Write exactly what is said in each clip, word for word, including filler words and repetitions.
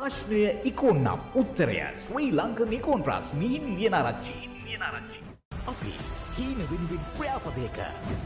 ප්‍රශ්නය ඉකොන්නම් උත්තරය ශ්‍රී ලංකන් ඉකොන්ට්‍රාස් මිහින් ලියනාරච්චි. අපි හීන වෙනුවෙන් ප්‍ර්‍යාපදයක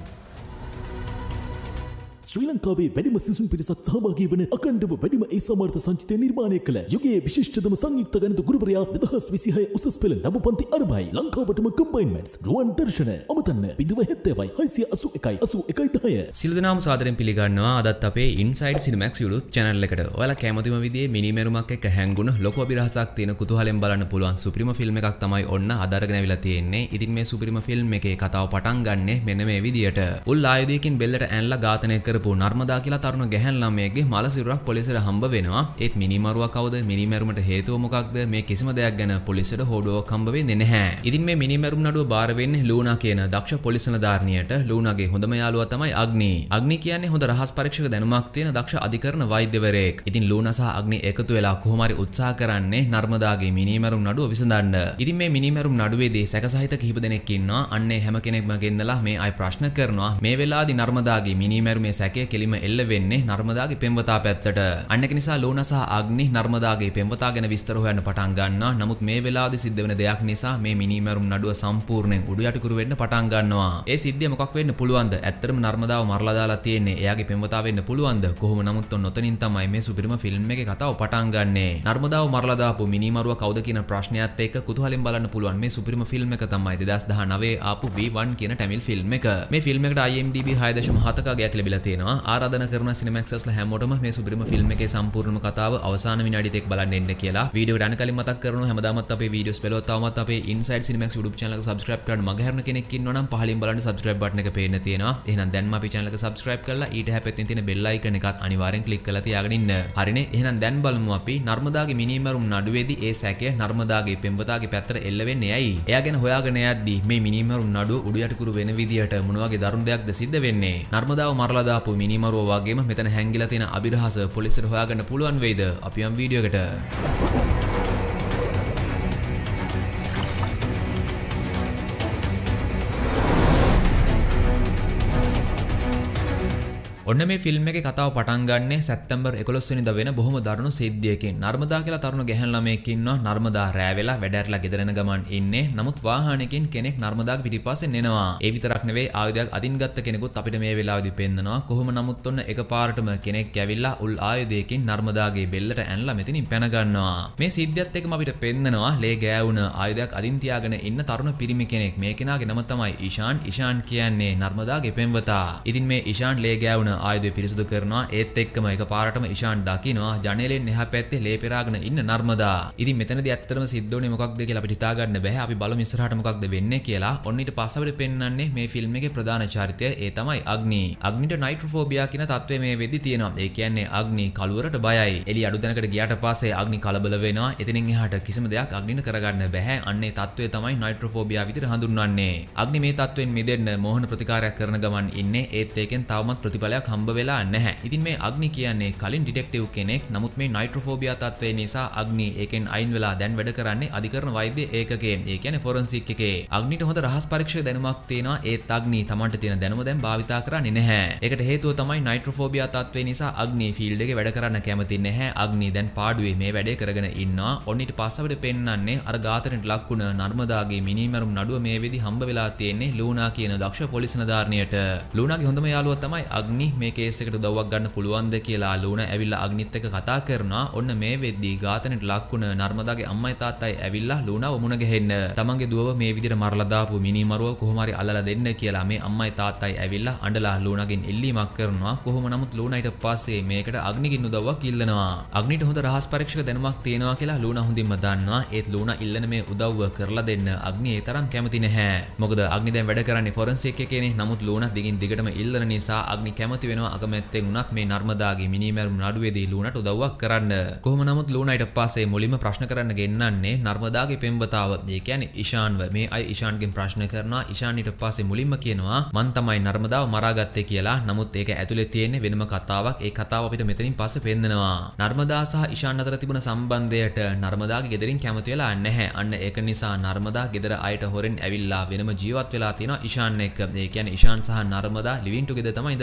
ශ්‍රී ලංකාවේ වැඩිම සිසුන් පිරිසක් සහභාගී වන අඛණ්ඩව වැඩිම ඒ සමර්ථ සංචිතය නිර්මාණය කළ යුගයේ විශිෂ්ටතම සංයුක්ත ගණිත ගුරුවරයා දෙදහස් විසිහය උසස් පෙළ නව පන්ති අරඹයි. ලංකාවටම කම්බයින්මන්ට්ස් රුවන් දර්ශන අමතන්න බිඳුව හැත්තෑවයි හයසිය අසූ එකයි අසූ එකයි දහය. සියලු දෙනාම සාදරයෙන් පිළිගන්නවා අදත් අපේ ඉන්සයිඩ් සිනමැක්ස් YouTube channel එකට. ඔයාලා කැමතිම විදිහේ මිනි මෙරුමක් එක්ක හැංගුණ ලොකු අභිරහසක් තියෙන කුතුහලයෙන් බලන්න පුළුවන් සුපිරිම ෆිල්ම් එකක් තමයි ඔන්න අද අරගෙන අවිලා තියෙන්නේ. ඉතින් මේ සුපිරිම ෆිල්ම් එකේ කතාව පටන් ගන්නෙ මෙන්න මේ විදියට. උල් ආයුධයකින් බෙල්ලට ඇන්ලා ඝාතනය කරපු නර්මදා කියලා තරුණ ගැහැණු ළමයෙක්ගේ මල සිරුරක් පොලිසියට හම්බ වෙනවා. ඒත් මිනිමරුවා කවුද? මිනිමැරුමට හේතුව මොකක්ද? මේ කිසිම දෙයක් ගැන පොලිසියට හොඩුවක් හම්බ වෙන්නේ නැහැ. ඉතින් මේ මිනිමැරුම් නඩුව බාර වෙන්නේ ලූනා කියන දක්ෂ පොලිස් නිලධාරිනියට. ලූනාගේ හොඳම යාළුවා තමයි අග්නි. අග්නි කියන්නේ හොඳ රහස් පරීක්ෂක දැනුමක් තියෙන දක්ෂ අධිකරණ වෛද්‍යවරයෙක්. ඉතින් ලූනා සහ අග්නි එකතු වෙලා කොහොම හරි උත්සාහ කරන්නේ නර්මදාගේ මිනිමැරුම් නඩුව විසඳන්න. ඉතින් මේ මිනිමැරුම් නඩුවේදී සැකසහිත කිහිප දෙනෙක් ඉන්නවා. අන්නේ හැම කෙනෙක්ම ගෙන්නලා මේ අය ප්‍රශ්න කරනවා. මේ වෙලාවේදී නර්මදාගේ මිනිමැරුමේ සැකය කෙලිම එල්ල වෙන්නේ නර්මදාගේ පෙම්වතා පැත්තට. අන්න ඒක නිසා ලූනා සහ අග්නි නර්මදාගේ පෙම්වතා ගැන විස්තර හොයන්න පටන් ගන්නවා. නමුත් මේ වෙලාවේදී සිද්ධ වෙන දෙයක් නිසා මේ මිනිමැරුම් නඩුව සම්පූර්ණයෙන් උඩු යටිකුරු වෙන්න පටන් ගන්නවා. ඒ සිද්ධිය මොකක් වෙන්න පුළුවන්ද? ඇත්තටම නර්මදාව මරලා දාලා තියෙන්නේ එයාගේ පෙම්වතා වෙන්න පුළුවන්ද? කොහොම නමුත් ඔතනින් තමයි මේ සුපිරිම ෆිල්ම් එකේ කතාව පටන් ගන්නෙ. නර්මදාව මරලා දාපු මිනිමරුවා කවුද කියන ප්‍රශ්නයත් එක්ක කුතුහලෙන් බලන්න පුළුවන් මේ සුපිරිම ෆිල්ම් එක තමයි දෙදහස් දහනවය ආපු වී වන් කියන ටැමිල් ෆිල්ම් එක. මේ ෆිල්ම් එකට I M D B හය දශම හතක ගයක් ලැබිලා තියෙනවා. ආරාධනා කරන සිනමැක්ස්ලා හැමෝටම මේ සුපිරිම ෆිල්ම් එකේ සම්පූර්ණම කතාව අවසාන විනාඩි දෙක බලන්න එන්න කියලා වීඩියෝ එකට යන කලින් මතක් කරනවා හැමදාමත් අපේ වීඩියෝස් බලවත් තවමත් අපේ ඉන්සයිඩ් සිනමැක්ස් YouTube channel එක subscribe කරන්න මග හැරෙන කෙනෙක් ඉන්නවා නම් පහලින් බලන්න subscribe button එක පේන්න තියෙනවා. එහෙනම් දැන්ම අපි channel එක subscribe කරලා ඊට හැපෙතින් තියෙන bell icon එකත් අනිවාර්යෙන් click කරලා තියාගෙන ඉන්න. හරිනේ. එහෙනම් දැන් බලමු අපි නර්මදාගේ මිනිමරුම් නඩුවේදී ඒ සැකය නර්මදාගේ පෙම්වතාගේ පැත්තට එල්ල වෙන්නේ ඇයි? එයා ගැන හොයාගෙන යද්දී මේ මිනිමරුම් නඩුව උඩු යටිකුරු වෙන විදියට මොන වගේ දරුණු දෙයක්ද සිද්ධ වෙන්නේ? නර්මදාව මරලා දාපු මිනිමරුව වගේම මෙතන හැංගිලා තියෙන අභිරහස පොලිසියට හොයාගන්න පුළුවන් වෙයිද? අපි යම් වීඩියෝ එකට. ඔන්න මේ ෆිල්ම් එකේ කතාව පටන් ගන්නෙ සැප්තැම්බර් එකොළොස් වෙනිදා වෙන බොහොම දරුණු සිද්ධියකින්. නර්මදා කියලා තරුණ ගැහැණු ළමයෙක් ඉන්නවා. නර්මදා රෑ වෙලා වැඩ ඇරලා ගෙදර යන ගමන් ඉන්නේ. නමුත් වාහනයකින් කෙනෙක් නර්මදාගේ පිටිපස්සෙන් එනවා. ඒ විතරක් නෙවෙයි ආයුධයක් අදින් ගත්ත කෙනෙකුත් අපිට මේ වෙලාවේදී පෙන්නනවා. කොහොම නමුත් ඔන්න එකපාරටම කෙනෙක් ඇවිල්ලා උල් ආයුධයකින් නර්මදාගේ බෙල්ලට ඇනලා මෙතනින් පැන ගන්නවා. මේ සිද්ධියත් එක්කම අපිට පෙන්නනවා ලේ ගෑවුන ආයුධයක් අදින් තියාගෙන ඉන්න තරුණ පිරිමි කෙනෙක්. මේ කෙනාගේ නම තමයි ඉෂාන්. ඉෂාන් කියන්නේ නර්මදාගේ පෙම්වතා. ඉතින් මේ ඉෂාන් ලේ ගෑවුන ආයුධය පිරිසුදු කරනවා. ඒත් එක්කම එකපාරටම ඉෂාන් දකිනවා ජනේලෙන් එහා පැත්තේ ලේ පෙරාගෙන ඉන්න නර්මදා. ඉතින් මෙතනදී ඇත්තටම සිද්ධ වුණේ මොකක්ද කියලා අපිට හිතා ගන්න බෑ. අපි බලමු ඉස්සරහට මොකක්ද වෙන්නේ කියලා. ඔන්න ඊට පස්සේ අපිට පෙන්වන්නේ මේ ෆිල්ම් එකේ ප්‍රධාන චරිතය. ඒ තමයි අග්නි. අග්නිට නයිට්‍රොෆෝබියා කියන තත්ත්වය මේ වෙද්දි තියෙනවා. ඒ කියන්නේ අග්නි කළුවරට බයයි. එළිය අඩු දැනකට ගියාට පස්සේ අග්නි කලබල වෙනවා. එතනින් එහාට කිසිම දෙයක් අග්නිට කරගන්න බෑ. අන්නේ තත්ත්වය තමයි නයිට්‍රොෆෝබියා විදිහට හඳුන්වන්නේ. අග්නි මේ තත්ත්වෙන් මිදෙන්න මෝහන ප්‍රතිකාරයක් කරන ගමන් ඉන්නේ. ඒත් ඒකෙන් තවමත් ප්‍රතිඵලයක් හම්බ වෙලා නැහැ. ඉතින් මේ අග්නි කියන්නේ කලින් ඩිටෙක්ටිව් කෙනෙක්. නමුත් මේ නයිට්‍රොෆෝබියා තත්ත්වය නිසා අග්නි ඒකෙන් අයින් වෙලා දැන් වැඩ කරන්නේ අධිකරණ වෛද්‍ය ඒකකයේ. ඒ කියන්නේ ෆොරන්සික් එකේ. අග්නිට හොඳ රහස් පරීක්ෂක දැනුමක් තියෙනවා. ඒත් අග්නි Tamanට තියෙන දැනුම දැන් භාවිතා කරන්නේ නැහැ. ඒකට හේතුව තමයි නයිට්‍රොෆෝබියා තත්ත්වය නිසා අග්නි ෆීල්ඩ් එකේ වැඩ කරන්න කැමති නැහැ. අග්නි දැන් පාඩුවේ මේ වැඩේ කරගෙන ඉන්නවා. ඔන්න ඊට පස්සේ අපිට පෙන්වන්නේ අර ඝාතනයට ලක්ුණ නර්මදාගේ මිනිමරුම් නඩුව මේ වෙදි හම්බ වෙලා තියෙන්නේ ලූනා කියන දක්ෂ පොලිස් නිලධාරිනියට. ලූනාගේ හොඳම යාළුවා තමයි අග්නි. මේ කේස් එකට උදව්වක් ගන්න පුළුවන්ද කියලා ලූනා ඇවිල්ලා අග්නිත් එක්ක කතා කරනවා. ඔන්න මේ වෙද්දී ඝාතනයට ලක්ුණ නර්මදාගේ අම්මයි තාත්තයි ඇවිල්ලා ලූනාව මුණ ගැහෙන්න. තමන්ගේ දුවව මේ විදිහට මරලා දාපු මිනිමරුව කොහොම හරි අල්ලලා දෙන්න කියලා මේ අම්මයි තාත්තයි ඇවිල්ලා අඬලා ලූනාගෙන් ඉල්ලීමක් කරනවා. කොහොම නමුත් ලූනා ඊට පස්සේ මේකට අග්නිකින් උදව්වක් ඉල්ලනවා. අග්නිට හොඳ රහස් පරීක්ෂක දැනුමක් තියෙනවා කියලා ලූනා හොඳින්ම දන්නවා. ඒත් ලූනා ඉල්ලන මේ උදව්ව කරලා දෙන්න අග්නි ඒ තරම් කැමති නැහැ. මොකද අග්නි දැන් වැඩ කරන්නේ ෆොරන්සික් එකේනේ. නමුත් ලූනා දිගින් දිගටම ඉල්ලන නිසා අග්නි කැමති වෙනවා අකමැත්තෙන් උනත් මේ නර්මදාගේ මිනිමරුම් නඩුවේදී ලූනාට උදව්වක් කරන්න. කොහොම නමුත් ලූනා ඊට පස්සේ මුලින්ම ප්‍රශ්න කරන්න ගෙන්නන්නේ නර්මදාගේ පෙම්වතාව. ඒ කියන්නේ ඉෂාන්ව. මේ අය ඉෂාන්ගෙන් ප්‍රශ්න කරනවා. ඉෂාන් ඊට පස්සේ මුලින්ම කියනවා මං තමයි නර්මදාව මරාගත්තේ කියලා. නමුත් ඒක ඇතුලේ තියෙන්නේ වෙනම කතාවක්. ඒ කතාව අපිට මෙතනින් පස්සේ පෙන්නනවා. නර්මදා සහ ඉෂාන් අතර තිබුණ සම්බන්ධයට නර්මදාගේ ගෙදරින් කැමති වෙලා නැහැ. අන්න ඒක නිසා නර්මදා ගෙදර අයට හොරෙන් ඇවිල්ලා වෙනම ජීවත් වෙලා තියෙනවා ඉෂාන් එක්ක. ඒ කියන්නේ ඉෂාන් සහ නර්මදා ලිවින් ටුගෙදර් තමයි ඉඳලා තියෙන්නේ.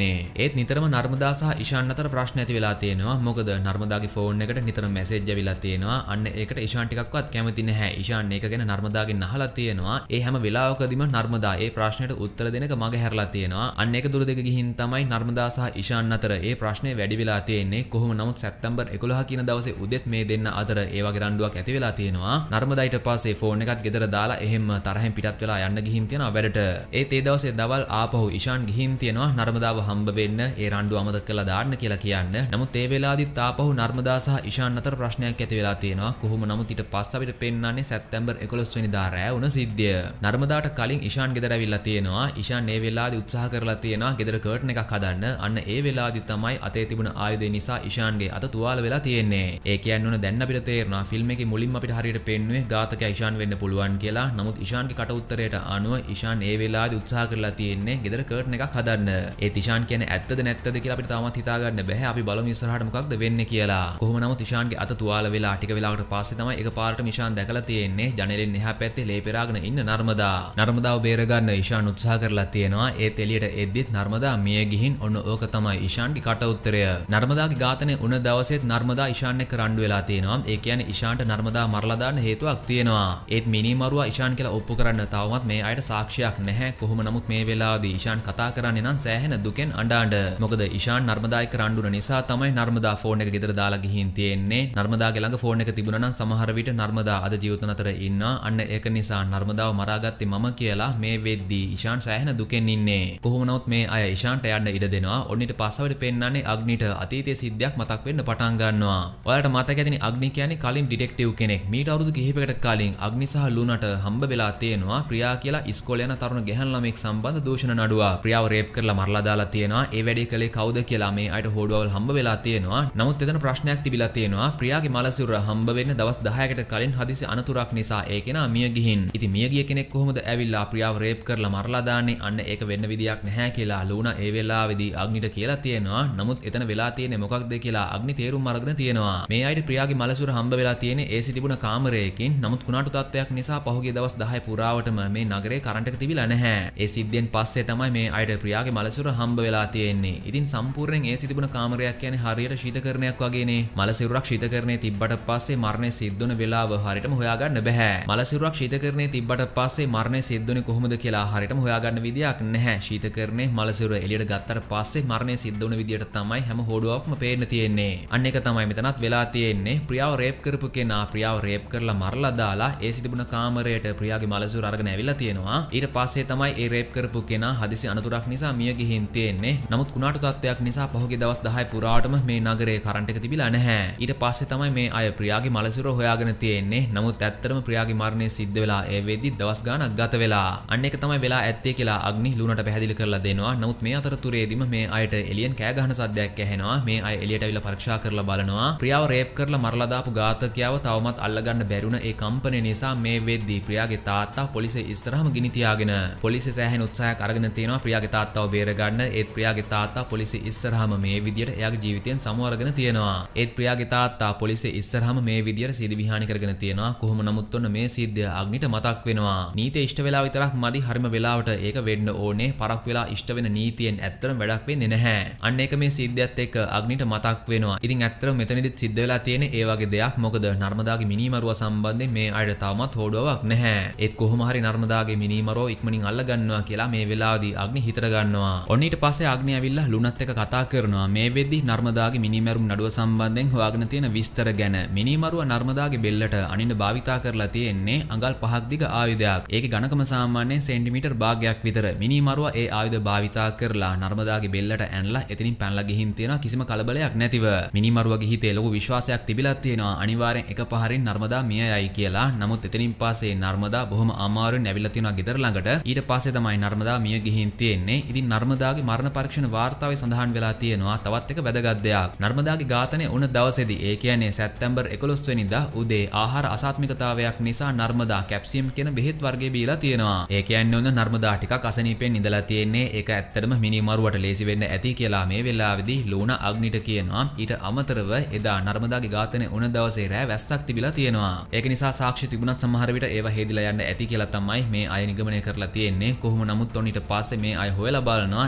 තියෙන්නේ. ඒත් නිතරම නර්මදා සහ ඉෂාන් අතර ප්‍රශ්න ඇති වෙලා තියෙනවා. මොකද නර්මදාගේ ෆෝන් එකට නිතරම මැසේජ් ඇවිල්ලා තියෙනවා. අන්න ඒකට ඉෂාන් ටිකක්වත් කැමති නැහැ. ඉෂාන් ඒක ගැන නර්මදාගෙන් අහලා තියෙනවා. ඒ හැම වෙලාවකදීම නර්මදා ඒ ප්‍රශ්නෙට උත්තර දෙනක මග හැරලා තියෙනවා. අන්න ඒක දුර දෙක ගිහින් තමයි නර්මදා සහ ඉෂාන් අතර ඒ ප්‍රශ්නේ වැඩි වෙලා තියෙන්නේ. කොහොම නමුත් සැප්තැම්බර් එකොළහ කියන දවසේ උදෙත් මේ දෙන්න අතර ඒ වගේ රණ්ඩුවක් ඇති වෙලා තියෙනවා. නර්මදා ඊට පස්සේ ෆෝන් එකත් ගෙදර දාලා එහෙම තරහෙන් පිටත් වෙලා යන්න ගිහින් තියෙනවා වැඩට. ඒත් ඒ දවසේ දවල් ආපහු ඉෂාන් ගිහින් තියෙනවා නර්මදාව හම්බ වෙන්න ඒ රණ්ඩුව අමතක කරලා දාන්න කියලා කියන්න. නමුත් ඒ වෙලාවදිත් ආපහු නර්මදා සහ ඉෂාන් අතර ප්‍රශ්නයක් ඇති වෙලා තියෙනවා. කොහොම නමුත් ඊට පස්සේ අපිට පෙන්වන්නේ සැප්තැම්බර් එකොළොස් වෙනිදා රෑ වුණ සිද්ධිය. නර්මදාට කලින් ඉෂාන් ගෙදර ඇවිල්ලා තියෙනවා. ඉෂාන් ඒ වෙලාවදී උත්සාහ කරලා තියෙනවා ගෙදර කර්ටන් එකක් හදන්න. අන්න ඒ වෙලාවදී තමයි අතේ තිබුණ ආයුධය නිසා ඉෂාන්ගේ අත තුවාල වෙලා තියෙන්නේ. ඒ කියන්නේ උන දැන් අපිට තේරෙනවා ෆිල්ම් එකේ මුලින්ම අපිට හරියට පෙන්නුවේ ඝාතකයා ඉෂාන් වෙන්න පුළුවන් කියලා. නමුත් ඉෂාන්ගේ කට උත්තරයට අනුව ඉෂාන් ඒ වෙලාවදී උත්සාහ කරලා තියෙන්නේ ගෙදර කර්ටන් එකක් හදන්න. ඒ ඉෂාන් කියන්නේ ඇත්තද නැත්තද කියලා අපිට තාමත් හිතා ගන්න බැහැ. අපි බලමු ඉස්සරහට මොකක්ද වෙන්නේ කියලා. කොහොම නමුත් ඉෂාන්ගේ අත තුවාල වෙලා ටික වෙලාවකට පස්සේ තමයි එකපාරටම ඉෂාන් දැකලා තියෙන්නේ ජනෙලෙන් එහා පැත්තේ ලේ පෙරාගෙන ඉන්න නර්මදා. නර්මදාව බේර ගන්න ඉෂාන් උත්සාහ කරලා තියෙනවා. ඒත් එළියට එද්දිත් නර්මදා මිය ගිහින් ඔන්න ඕක තමයි ඉෂාන්ගේ කට උත්තරය. නර්මදාගේ ඝාතනය වුණ දවසේත් නර්මදා ඉෂාන් එක්ක රණ්ඩු වෙලා තියෙනවා. ඒ කියන්නේ ඉෂාන්ට නර්මදා මරලා දාන්න හේතුවක් තියෙනවා. ඒත් මිනිමරුවා ඉෂාන් කියලා ඔප්පු කරන්න තවමත් මේ අයට සාක්ෂියක් නැහැ. කොහොම නමුත් මේ වෙලාවේදී ඉෂාන් කතා කරන්නේ නම් සෑහෙන දුකෙන් අඬ අඬ. මොකද ඉෂාන් නර්මදා එක්ක රණ්ඩු නිසා තමයි නර්මදා ෆෝන් එක ගෙදර දාලා ගිහින් තියෙන්නේ. නර්මදාගේ ළඟ ෆෝන් එක තිබුණා නම් සමහර විට නර්මදා අද ජීවිත නතර ඉන්නවා. අන්න ඒක නිසා නර්මදාව මරාගත්තේ මම කියලා මේ වෙද්දී ඉෂාන් සෑහෙන දුකෙන් ඉන්නේ. කොහොම නමුත් මේ අය ඉෂාන්ට යන්න ඉඩ දෙනවා. ඔන්න ඊට පස්සෙ පෙන්නන්නේ අග්නිට අතීතයේ සිද්ධියක් මතක් වෙන්න පටන් ගන්නවා. ඔයාලට මතක ඇතිනේ අග්නි කියන්නේ කලින් ඩිටෙක්ටිව් කෙනෙක්. මීට අවුරුදු කිහිපයකට කලින් අග්නි සහ ලුණට හම්බ වෙලා තියෙනවා ප්‍රියා කියලා ඉස්කෝලේ යන තරුණ ගැහැණු ළමෙක් සම්බන්ධ දූෂණ නඩුවක්. ප්‍රියාව රේප් කරලා මරලා දාලා තියෙනවා. ඒ වැඩේ කළේ කවුද කියලා මේ අයට හොඩුවවල් හම්බ වෙලා තියෙනවා. නමුත් එතන ප්‍රශ්නයක් තිබිලා තියෙනවා. ප්‍රියාගේ මලසිරුර හම්බ වෙන්න දවස් දහයකට කලින් හදිසි අනතුරක් නිසා ඒ කෙනා මිය ගිහින්. ඉතින් මිය ගිය කෙනෙක් කොහොමද ඇවිල්ලා ප්‍රියාව රේප් කරලා මරලා දාන්නේ? අන්න ඒක වෙන්න විදියක් නැහැ කියලා ලුණා ඒ වෙලාවේදී අග්නිට කියලා තියෙනවා. නමුත් එතන වෙලා තියෙන්නේ මොකක්ද කියලා අග්නි තේරුම් අරගෙන තියෙනවා. මේ අයට ප්‍රියාගේ මලසිරුර හම්බ වෙලා තියෙන්නේ ඒසි තිබුණ කාමරයකින්. නමුත් කුණාටු තත්ත්වයක් නිසා පහුගිය දවස් දහය පුරාවටම මේ නගරේ කරන්ට් එක තිබිලා නැහැ. ඒ සිද්ධියෙන් පස්සේ තමයි මේ අයට ප්‍රියාගේ මලසිරුර හම්බ වෙලා තියෙන්නේ. ඉතින් සම්පූර්ණයෙන් ඒසි තිබුණ කාමරයක් කියන්නේ හරියට ශීතකරණයක් වගේනේ. මලසිරුරක් ශීතකරණයේ තිබ්බට පස්සේ මරණය සිද්ධ වුණ වෙලාව හරියටම හොයාගන්න බෑ. මලසිරුරක් ශීතකරණයේ තිබ්බට පස්සේ මරණය සිද්ධ වුණේ කොහොමද කියලා හරියටම හොයාගන්න විදියක් නැහැ. ශීතකරණයේ මලසිරුර එළියට ගත්තට පස්සේ මරණය සිද්ධ වුණ විදියට තමයි හැම හොඩුවක්ම පේන්න තියෙන්නේ. අන්න ඒක තමයි මෙතනත් වෙලා තියෙන්නේ. ප්‍රියාව රේප් කරපු කෙනා ප්‍රියාව රේප් කරලා මරලා දාලා ඒසි තිබුණ කාමරයට ප්‍රියාගේ මලසිරුර අරගෙන ඇවිල්ලා තියෙනවා. ඊට පස්සේ තමයි ඒ රේප් කරපු කෙනා හදිසි අනතුරක් නිසා මිය ගිහින් තියෙන්නේ. නමුත් කුණාටු තත්ත්වයක් නිසා පහුගිය දවස් දහය පුරාවටම මේ නගරේ කරන්ට් එක තිබිලා නැහැ. ඊට පස්සේ තමයි මේ අය ප්‍රියාගේ මලසිරුර හොයාගෙන තියෙන්නේ. නමුත් ඇත්තටම ප්‍රියාගේ මරණය සිද්ධ වෙලා ඒ වෙද්දි දවස් ගාණක් ගත වෙලා. අන්න ඒක තමයි වෙලා ඇත්තේ කියලා අග්නි ලුණට පැහැදිලි කරලා දෙනවා. නමුත් මේ අතරතුරේදීම මේ අයට එලියෙන් කෑ ගහන සද්දයක් ඇහෙනවා. මේ අය එළියට ඇවිල්ලා පරීක්ෂා කරලා බලනවා. ප්‍රියාව රේප් කරලා මරලා දාපු ඝාතකයාව තවමත් අල්ලගන්න බැරිුණ ඒ කම්පැනි නිසා මේ වෙද්දි ප්‍රියාගේ තාත්තා පොලිසිය ඉස්සරහම ගිනි තියාගෙන පොලිසිය සෑහෙන උත්සාහයක් අරගෙන තියෙනවා ප්‍රියාගේ තාත්තව බේර ගන්න. ඒත් ප්‍රියාගේ තාත්තා පොලිසිය ඉස්සරහම මේ විදියට එයාගේ ජීවිතයෙන් සමුව අරගෙන තියෙනවා. ඒත් ප්‍රියාගේ තාත්තා පොලිසිය ඉස්සරහම මේ විදියට සිදි විහානි කරගෙන තියෙනවා. කොහොම නමුත් ඔන්න මේ සිද්ධිය අග්නිට මතක් වෙනවා. නීතිය ඉෂ්ට වෙලා විතරක් මදි හරිම වෙලාවට ඒක වෙන්න ඕනේ. පරක් වෙලා ඉෂ්ට වෙන නීතියෙන් ඇත්තටම වැඩක් වෙන්නේ නැහැ. අන්න ඒක මේ සිද්ධියත් එක්ක අග්නිට මතක් වෙනවා. ඉතින් ඇත්තටම මෙතනදිත් සිද්ධ වෙලා තියෙන්නේ ඒ වගේ දෙයක්. මොකද නර්මදාගේ මිනිමරුවා සම්බන්ධයෙන් මේ අයට තවමත් හොඩුවක් නැහැ. ඒත් කොහොම හරි නර්මදාගේ මිනිමරුව ඉක්මනින් අල්ල ගන්නවා කියලා මේ වෙලාවදී අග්නි හිතර ගන්නවා. ඔන්න ඊට පස්සේ අග්නි ඇවිල්ලා ලුණත් එක්ක කතා කරනවා. මේ වෙද්දි නර්මදාගේ මිනිමරුම් නඩුව සම්බන්ධයෙන් හොයාගෙන තියෙන විස්තර ගැන. මිනිමරුව නර්මදාගේ බෙල්ලට අනින්න භාවිතා කරලා තියෙන්නේ අඟල් පහක් දිග ආයුධයක්. ඒකේ ඝනකම සාමාන්‍යයෙන් සෙන්ටිමීටර් භාගයක් විතර. මිනිමරුව ඒ ආයුධ භාවිතා කරලා නර්මදාගේ බෙල්ලට ඇනලා එතනින් පැනලා ගිහින් තියෙනවා කිසිම කලබලයක් නැතිව. මිනිමරුවගේ හිතේ ලොකු විශ්වාසයක් තිබිලා තියෙනවා අනිවාර්යෙන් එක පහරින් නර්මදා මිය යයි කියලා. නමුත් එතනින් පස්සේ නර්මදා බොහොම අමාරුවෙන් ඇවිල්ලා තියෙනවා ගෙදර ළඟට. ඊට පස්සේ තමයි නර්මදා මිය ගිහින් තියෙන්නේ. ඉතින් නර්මදාගේ මරණ පරීක්ෂණ වාර්තාවේ සඳහන් වෙලා තියෙනවා තවත් එක වැදගත් දෙයක්. නර්මදාගේ ඝාතනය වුණ දවසේදී ඒ කියන්නේ සැප්තැම්බර් එකොළොස් වෙනිදා උදේ ආහාර අසාත්මිකතාවයක් නිසා නර්මදා කැප්සියම් කියන බෙහෙත් වර්ගය බීලා තියෙනවා. ඒ කියන්නේ ඔන්න නර්මදා ටිකක් අසනීපෙන් ඉඳලා තියෙන්නේ. ඒක ඇත්තටම මිනිමරුවට ලේසි වෙන්න ඇති කියලා මේ වෙලාවේදී ලුණා අග්නිට කියනවා. ඊට අමතරව එදා නර්මදාගේ ඝාතනය වුණ දවසේ රෑ වැස්සක් තිබිලා තියෙනවා. ඒක නිසා සාක්ෂි තිබුණත් සමහර විට ඒවා හේදිලා යන්න ඇති කියලා තමයි මේ අය නිගමනය කරලා තියෙන්නේ. කොහොම නමුත් ඔන්න ඊට පස්සේ මේ අය හොයලා බලනවා එදා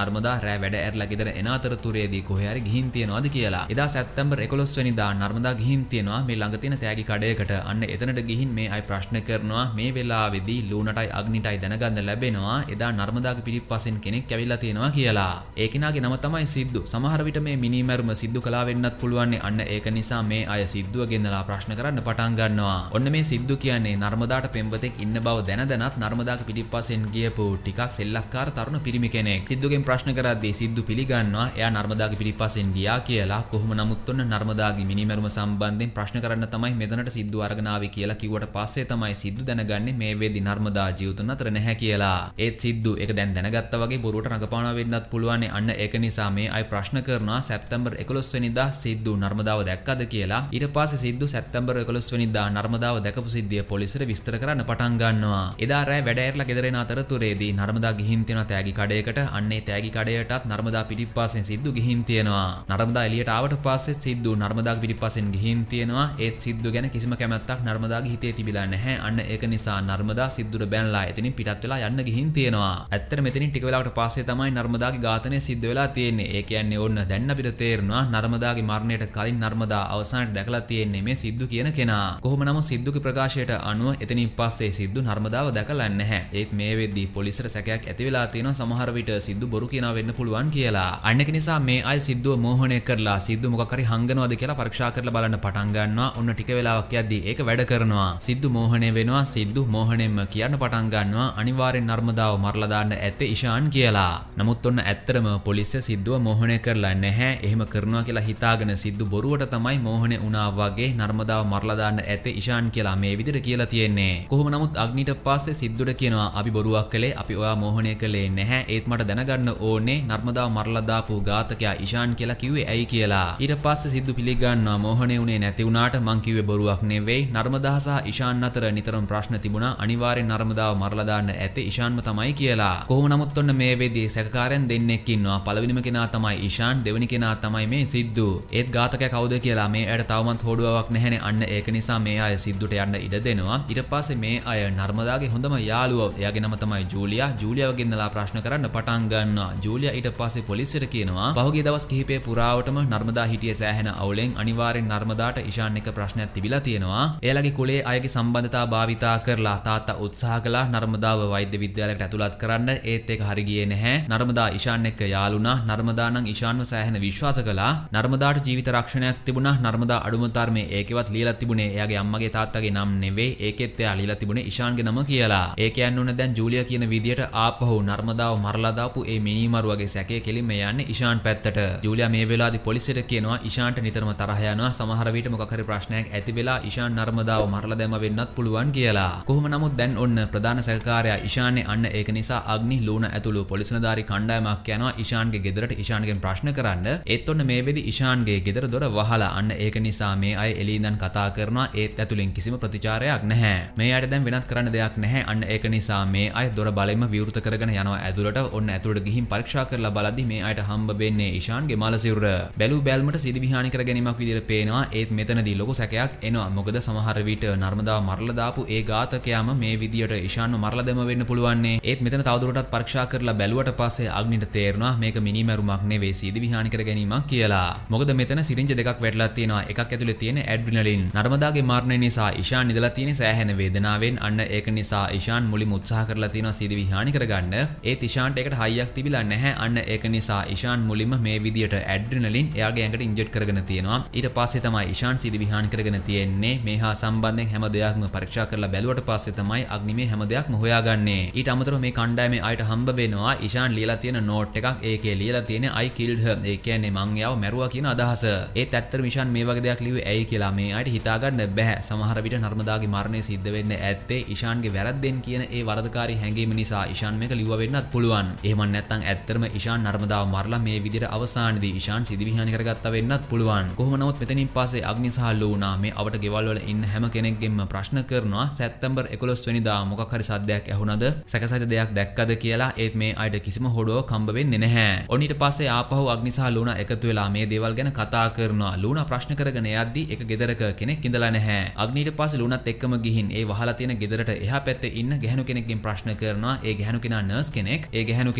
නර්මදා රෑ වැඩ ඇරලා ගෙදර එන අතරතුරේදී කොහේ හරි ගිහින් තියනවාද කියලා. එදා සැප්තැම්බර් එකොළොස් වෙනිදා නර්මදා ගිහින් තියනවා මේ ළඟ තියෙන තෑගි කඩයකට. අන්න එතනට ගිහින් මේ අය ප්‍රශ්න කරනවා මේ වෙලාවේදී ලූනටයි අග්නිටයි දැනගන්න ලැබෙනවා එදා නර්මදාගේ පිටිපස්සෙන් කෙනෙක් ඇවිල්ලා තියෙනවා කියලා. ඒ කෙනාගේ නම තමයි සිද්දු. සමහර විට මේ මිනිමැරුම සිද්දු කළා වෙන්නත් පුළුවන්. අන්න ඒක නිසා මේ අය සිද්දුව ගෙන්නලා ප්‍රශ්න කරන්න පටන් ගන්නවා. ඔන්න මේ සිද්දු කියන්නේ නර්මදාට පෙම්වතෙක් ඉන්න බව දැන දැනත් නර්මදාගේ පිටිපස්සෙන් ගියපු ටිකක් සෙල්ලක්කාර තරුණ පිරිමි කෙනෙක්. සිද්දුගෙන් ප්‍රශ්න කරද්දී සිද්දු පිළිගන්නවා එයා නර්මදාගේ පිටිපස්සෙන් ගියා කියලා. කොහොම නමුත් ඔන්න නර්මදාගේ මිනිමැරුම සම්බන්ධයෙන් ප්‍රශ්න කරන්න තමයි මෙතනට සිද්දු අරගෙන ආවේ කියලා කිව්වට පස්සේ තමයි සිද්දු දැනගන්නේ මේ වෙද්දි නර්මදා ජීවිතුන් අතර නැහැ කියලා. ඒත් සිද්දු ඒක දැන් දැනගත්තා වගේ බොරුවට රඟපානවා වෙන්නත් පුළුවන්. අන්න ඒක නිසා මේ අය ප්‍රශ්න කරනවා සැප්තැම්බර් එකොළොස් වෙනිදා සිද්දු නර්මදාව දැක්කද කියලා. ඊට පස්සේ සිද්දු සැප්තැම්බර් එකොළොස් වෙනිදා නර්මදාව දැකපු සිද්ධිය පොලිසියට විස්තර කරන්න පටන් ගන්නවා. එදා රෑ වැඩ ඇරලා ගෙදර එන අතරතුරේදී නර්මදා ගිහින් තියෙන තෑගි කඩයකට. අන්නේ තෑගි කඩයටත් නර්මදා පිටිපස්සෙන් සිද්දු ගිහින් තියෙනවා. නර්මදා එළියට ආවට පස්සේ සිද්දු නර්මදාගේ පිටිපස්සෙන් ගිහින් තියෙනවා. ඒත් සිද්දු ගැන කිසිම කැමැත්තක් නර්මදාගේ හිතේ තිබිලා නැහැ. අන්න ඒක නිසා නර්මදා සිද්දුට බැනලා එතනින් පිටත් වෙලා යන්න ගිහින් තියෙනවා. ඇත්තට මෙතනින් ටික වෙලාවකට පස්සේ තමයි නර්මදාගේ ඝාතනය සිද්ධ වෙලා තියෙන්නේ. ඒ කියන්නේ ඕන්න දැන් අපිට තේරෙනවා නර්මදාගේ මරණයට කලින් නර්මදා අවසානයේ දැකලා තියෙන්නේ මේ සිද්දු කියන කෙනා. කොහොම නමුත් සිද්දුගේ ප්‍රකාශයට අනුව එතනින් පස්සේ සිද්දු නර්මදාව දැකලා නැහැ. ඒත් මේ වෙද්දී පොලිසියට සැකයක් ඇති වෙලා තියෙනවා සමහර විට සිද්දු බොරු කියනවා වෙන්න පුළුවන් කියලා. අන්න ඒක නිසා මේ අය සිද්දුව මෝහණය කරලා සිද්දු මොකක් හරි හංගනවද කියලා පරීක්ෂා කරලා බලන්න පටන් ගන්නවා. ඔන්න ටික වෙලාවක් යද්දී ඒක වැඩ කරනවා. සිද්දු මෝහණය වෙනවා. සිද්දු මෝහණයෙන්ම කියන්න පටන් ගන්නවා අනිවාර්යෙන් නර්මදාව මරලා දාන්න ඇත්තේ ඉෂාන් කියලා. නමුත් ඔන්න ඇත්තටම පොලිසිය සිද්දුව මෝහණය කරලා නැහැ. එහෙම කරනවා කියලා හිතාගෙන සිද්දු බොරුවට තමයි මෝහණය වුණා වගේ නර්මදාව මරලා දාන්න ඇත්තේ ඉෂාන් කියලා මේ විදිහට කියලා තියෙන්නේ. කොහොම නමුත් අග්නිට පස්සේ සිද්දුට කියනවා අපි බොරුවක් කළේ අපි ඔයා මෝහණය කළේ නැහැ. ඒත් මට දැනගන්න ඕනේ නර්මදාව මරලා දාපු ඝාතකයා ඉෂාන් කියලා කිව්වේ ඇයි කියලා. ඊට පස්සේ සිද්දු පිළිගන්නවා මෝහණය උනේ නැති වුණාට මං කිව්වේ බොරුවක් නෙවෙයි. නර්මදා සහ ඉෂාන් අතර නිතරම ප්‍රශ්න තිබුණා. අනිවාර්යෙන් නර්මදාව මරලා දාන්න ඇත්තේ ඉෂාන්ම තමයි කියලා. කොහොම නමුත් ඔන්න මේ වෙද්දී සැකකාරයන් දෙන්නෙක් ඉන්නවා. පළවෙනිම කෙනා තමයි ඉෂාන්, දෙවෙනි කෙනා තමයි මේ සිද්දු. ඒත් ඝාතකයා කවුද කියලා මේ අයට තවමත් හොඩුවාවක් නැහැනේ. අන්න ඒක නිසා මේ අය සිද්දුට යන්න ඉඩ දෙනවා. ඊට පස්සේ මේ අය නර්මදාගේ හොඳම යාළුවා එයාගේ නම තමයි ජූලියා. ජූලියාව ගෙන්නලා ප්‍රශ්න කරන්න පටන් ගන්නවා. ජූලියා ඊට පස්සේ පොලිසියට කියනවා පහුගිය දවස් කිහිපය පුරාවටම නර්මදා හිටියේ සෑහෙන අවුලෙන්. අනිවාර්යෙන් නර්මදාට ඉෂාන් එක්ක ප්‍රශ්නයක් තිබිලා තියෙනවා. එයාලගේ කුලයේ අයගේ සම්බන්ධතා භාවිතා කරලා තාත්තා උත්සාහ කළා නර්මදාව වෛද්‍ය විද්‍යාලයකට ඇතුළත් කරන්න. ඒත් ඒක හරි ගියේ නැහැ. නර්මදා ඉෂාන් එක්ක යාළුණා. නර්මදා නම් ඉෂාන්ව සෑහෙන විශ්වාස කළා. නර්මදාට ජීවිත රක්ෂණයක් තිබුණා. නර්මදා අඩුම තරමේ ඒකෙවත් ලියලා තිබුණේ එයාගේ අම්මගේ තාත්තගේ නම් නෙවෙයි. ඒකෙත් එයා ලියලා තිබුණේ ඉෂාන්ගේ නම කියලා. ඒ කියන්නේ උන දැන් ජූලියා කියන විදියට ආපහු නර්මදාව මරලා දාපු ඒ මිනිමරුවගේ සැකය කෙලින්ම යන්නේ ඉෂාන් පැත්තට. ජූලියා මේ වෙලාවේදී පොලිසියට කියනවා ඉෂාන්ට නිතරම තරහ යනවා. සමහර විට මොකක් හරි ප්‍රශ්නයක් ඇති වෙලා ඉෂාන් නර්මදාව මරලා දැම්ම වෙන්නත් පුළුවන් කියලා. කොහොම නමුත් දැන් ඔන්න ප්‍රධාන සැකකාරයා ඉෂාන්නේ. අන්න ඒක නිසා අග්නි ලූණ ඇතුළු පොලිස් නිලධාරී කණ්ඩායමක් යනවා ඉෂාන්ගේ ගෙදරට ඉෂාන්ගෙන් ප්‍රශ්න කරන්න. ඒත් ඔන්න මේ වෙදි ඉෂාන්ගේ ගෙදර දොර වහලා. අන්න ඒක නිසා මේ අය එළියෙන් දැන් කතා කරනවා. ඒත් ඇතුළෙන් කිසිම ප්‍රතිචාරයක් නැහැ. මේ අයට දැන් වෙනත් කරන්න දෙයක් නැහැ. අන්න ඒක නිසා මේ අය දොර බලෙන්ම විවෘත කරගෙන යනවා ඇතුළට. ඔන්න ඇතුළට ගිහින් පරීක්ෂා කරලා බලද්දි මේ අයට හම්බ වෙන්නේ ඉෂාන්ගේ මල සිරුර. බැලු බැල්මට සිදි විහානි කර ගැනීමක් විදිහට පේනවා. ඒත් මෙතනදී ලොකු සැකයක් එනවා. මොකද සමහර විට නර්මදාව මරලා දාපු ඒ ඝාතකයාම මේ විදියට ඉෂාන්ව මරලා දැම වෙන්න පුළුවන්නේ. ඒත් මෙතන තවදුරටත් පරීක්ෂා කරලා බැලුවට පස්සේ අග්නිට තේරෙනවා මේක මිනිමැරුමක් නෙවෙයි සිදි විහානි කර ගැනීමක් කියලා. මොකද මෙතන සිරින්ජ දෙකක් වැටලා තියෙනවා. එකක් ඇතුලේ තියෙන ඇඩ්‍රිනලින්. නර්මදාගේ මරණය නිසා ඉෂාන් ඉඳලා තියෙන සෑහෙන වේදනාවෙන්. අන්න ඒක නිසා ඉෂාන් මුලින්ම උත්සාහ කරලා තියෙනවා සිදි විහානි කරගන්න. ඒත් ඉෂාන්ට ඒකට හයියක් තිබිලා නැහැ. අන්න ඒක නිසා ඉෂාන් මුලින්ම මේ විදියට ඇඩ්‍රිනලින් එයාගේ ඇඟට ඉන්ජෙක්ට් කරගෙන තියෙනවා. ඊට පස්සේ තමයි ඉෂාන් සිදි විහානි කරගෙන තියෙන්නේ. මේ හා සම්බන්ධයෙන් හැම දෙයක්ම පරීක්ෂා කරලා බැලුවට පස්සේ තමයි අග්නි මේ හැම දෙයක්ම හොයාගන්නේ. ඊට අමතරව මේ කණ්ඩායමේ අයට හම්බ වෙනවා ඉෂාන් ලියලා තියෙන නෝට් එකක්. ඒකේ ලියලා තියෙන I killed her. ඒ කියන්නේ මං එයාව මැරුවා කියන අදහස. ඒත් ඇත්තටම ඉෂාන් මේ වගේ දෙයක් ලිව්වේ ඇයි කියලා මේ අයට හිතාගන්න බැහැ. සමහර විට නර්මදාගේ මරණය සිද්ධ වෙන්නේ ඇත්තේ ඉෂාන්ගේ වැරද්දෙන් කියන ඒ වරදකාරී හැඟීම නිසා ඉෂාන් මේක ලිව්වා වෙන්නත් පුළුවන්. එහෙම නැත්නම් ඇත්තටම ඉෂාන් නර්මදාව මරලා මේ විදිහට අවසානයේදී ඉෂාන් සිදි විහානි කරගත්තා වෙන්නත් පුළුවන්. කොහොම නමුත් මෙතනින් පස්සේ අග්නි සහ ලූනා මේ අවට ගෙවල් වල ඉන්න හැම කෙනෙක්ගෙන්ම ප්‍රශ්න කරනවා සැප්තැම්බර් එකොළොස් වෙනිදා මොකක් හරි සද්දයක් ඇහුණද? සැකසිත දෙයක් දැක්කද කියලා. ඒත් මේ අයට කිසිම හොඩුවක් හම්බ වෙන්නේ නැහැ. ඔන්න ඊට පස්සේ ආපහු අග්නි සහ ලූනා එකතු වෙලා මේ දේවල් ගැන කතා කරනවා. ලූනා ප්‍රශ්න කරගෙන යද්දි එක ගෙදරක කෙනෙක් ඉඳලා නැහැ. අග්නි ඊට පස්සේ ලූනාත් එක්කම ගිහින් ඒ වහලා තියෙන ගෙදරට එහා පැත්තේ ඉන්න ගැහණු කෙනෙක්ගෙන් ප්‍රශ්න කරනවා. ඒ ගැහණු කෙනා නර්ස් කෙනෙක්. ඒ ගැහණු කෙනා ලූනාට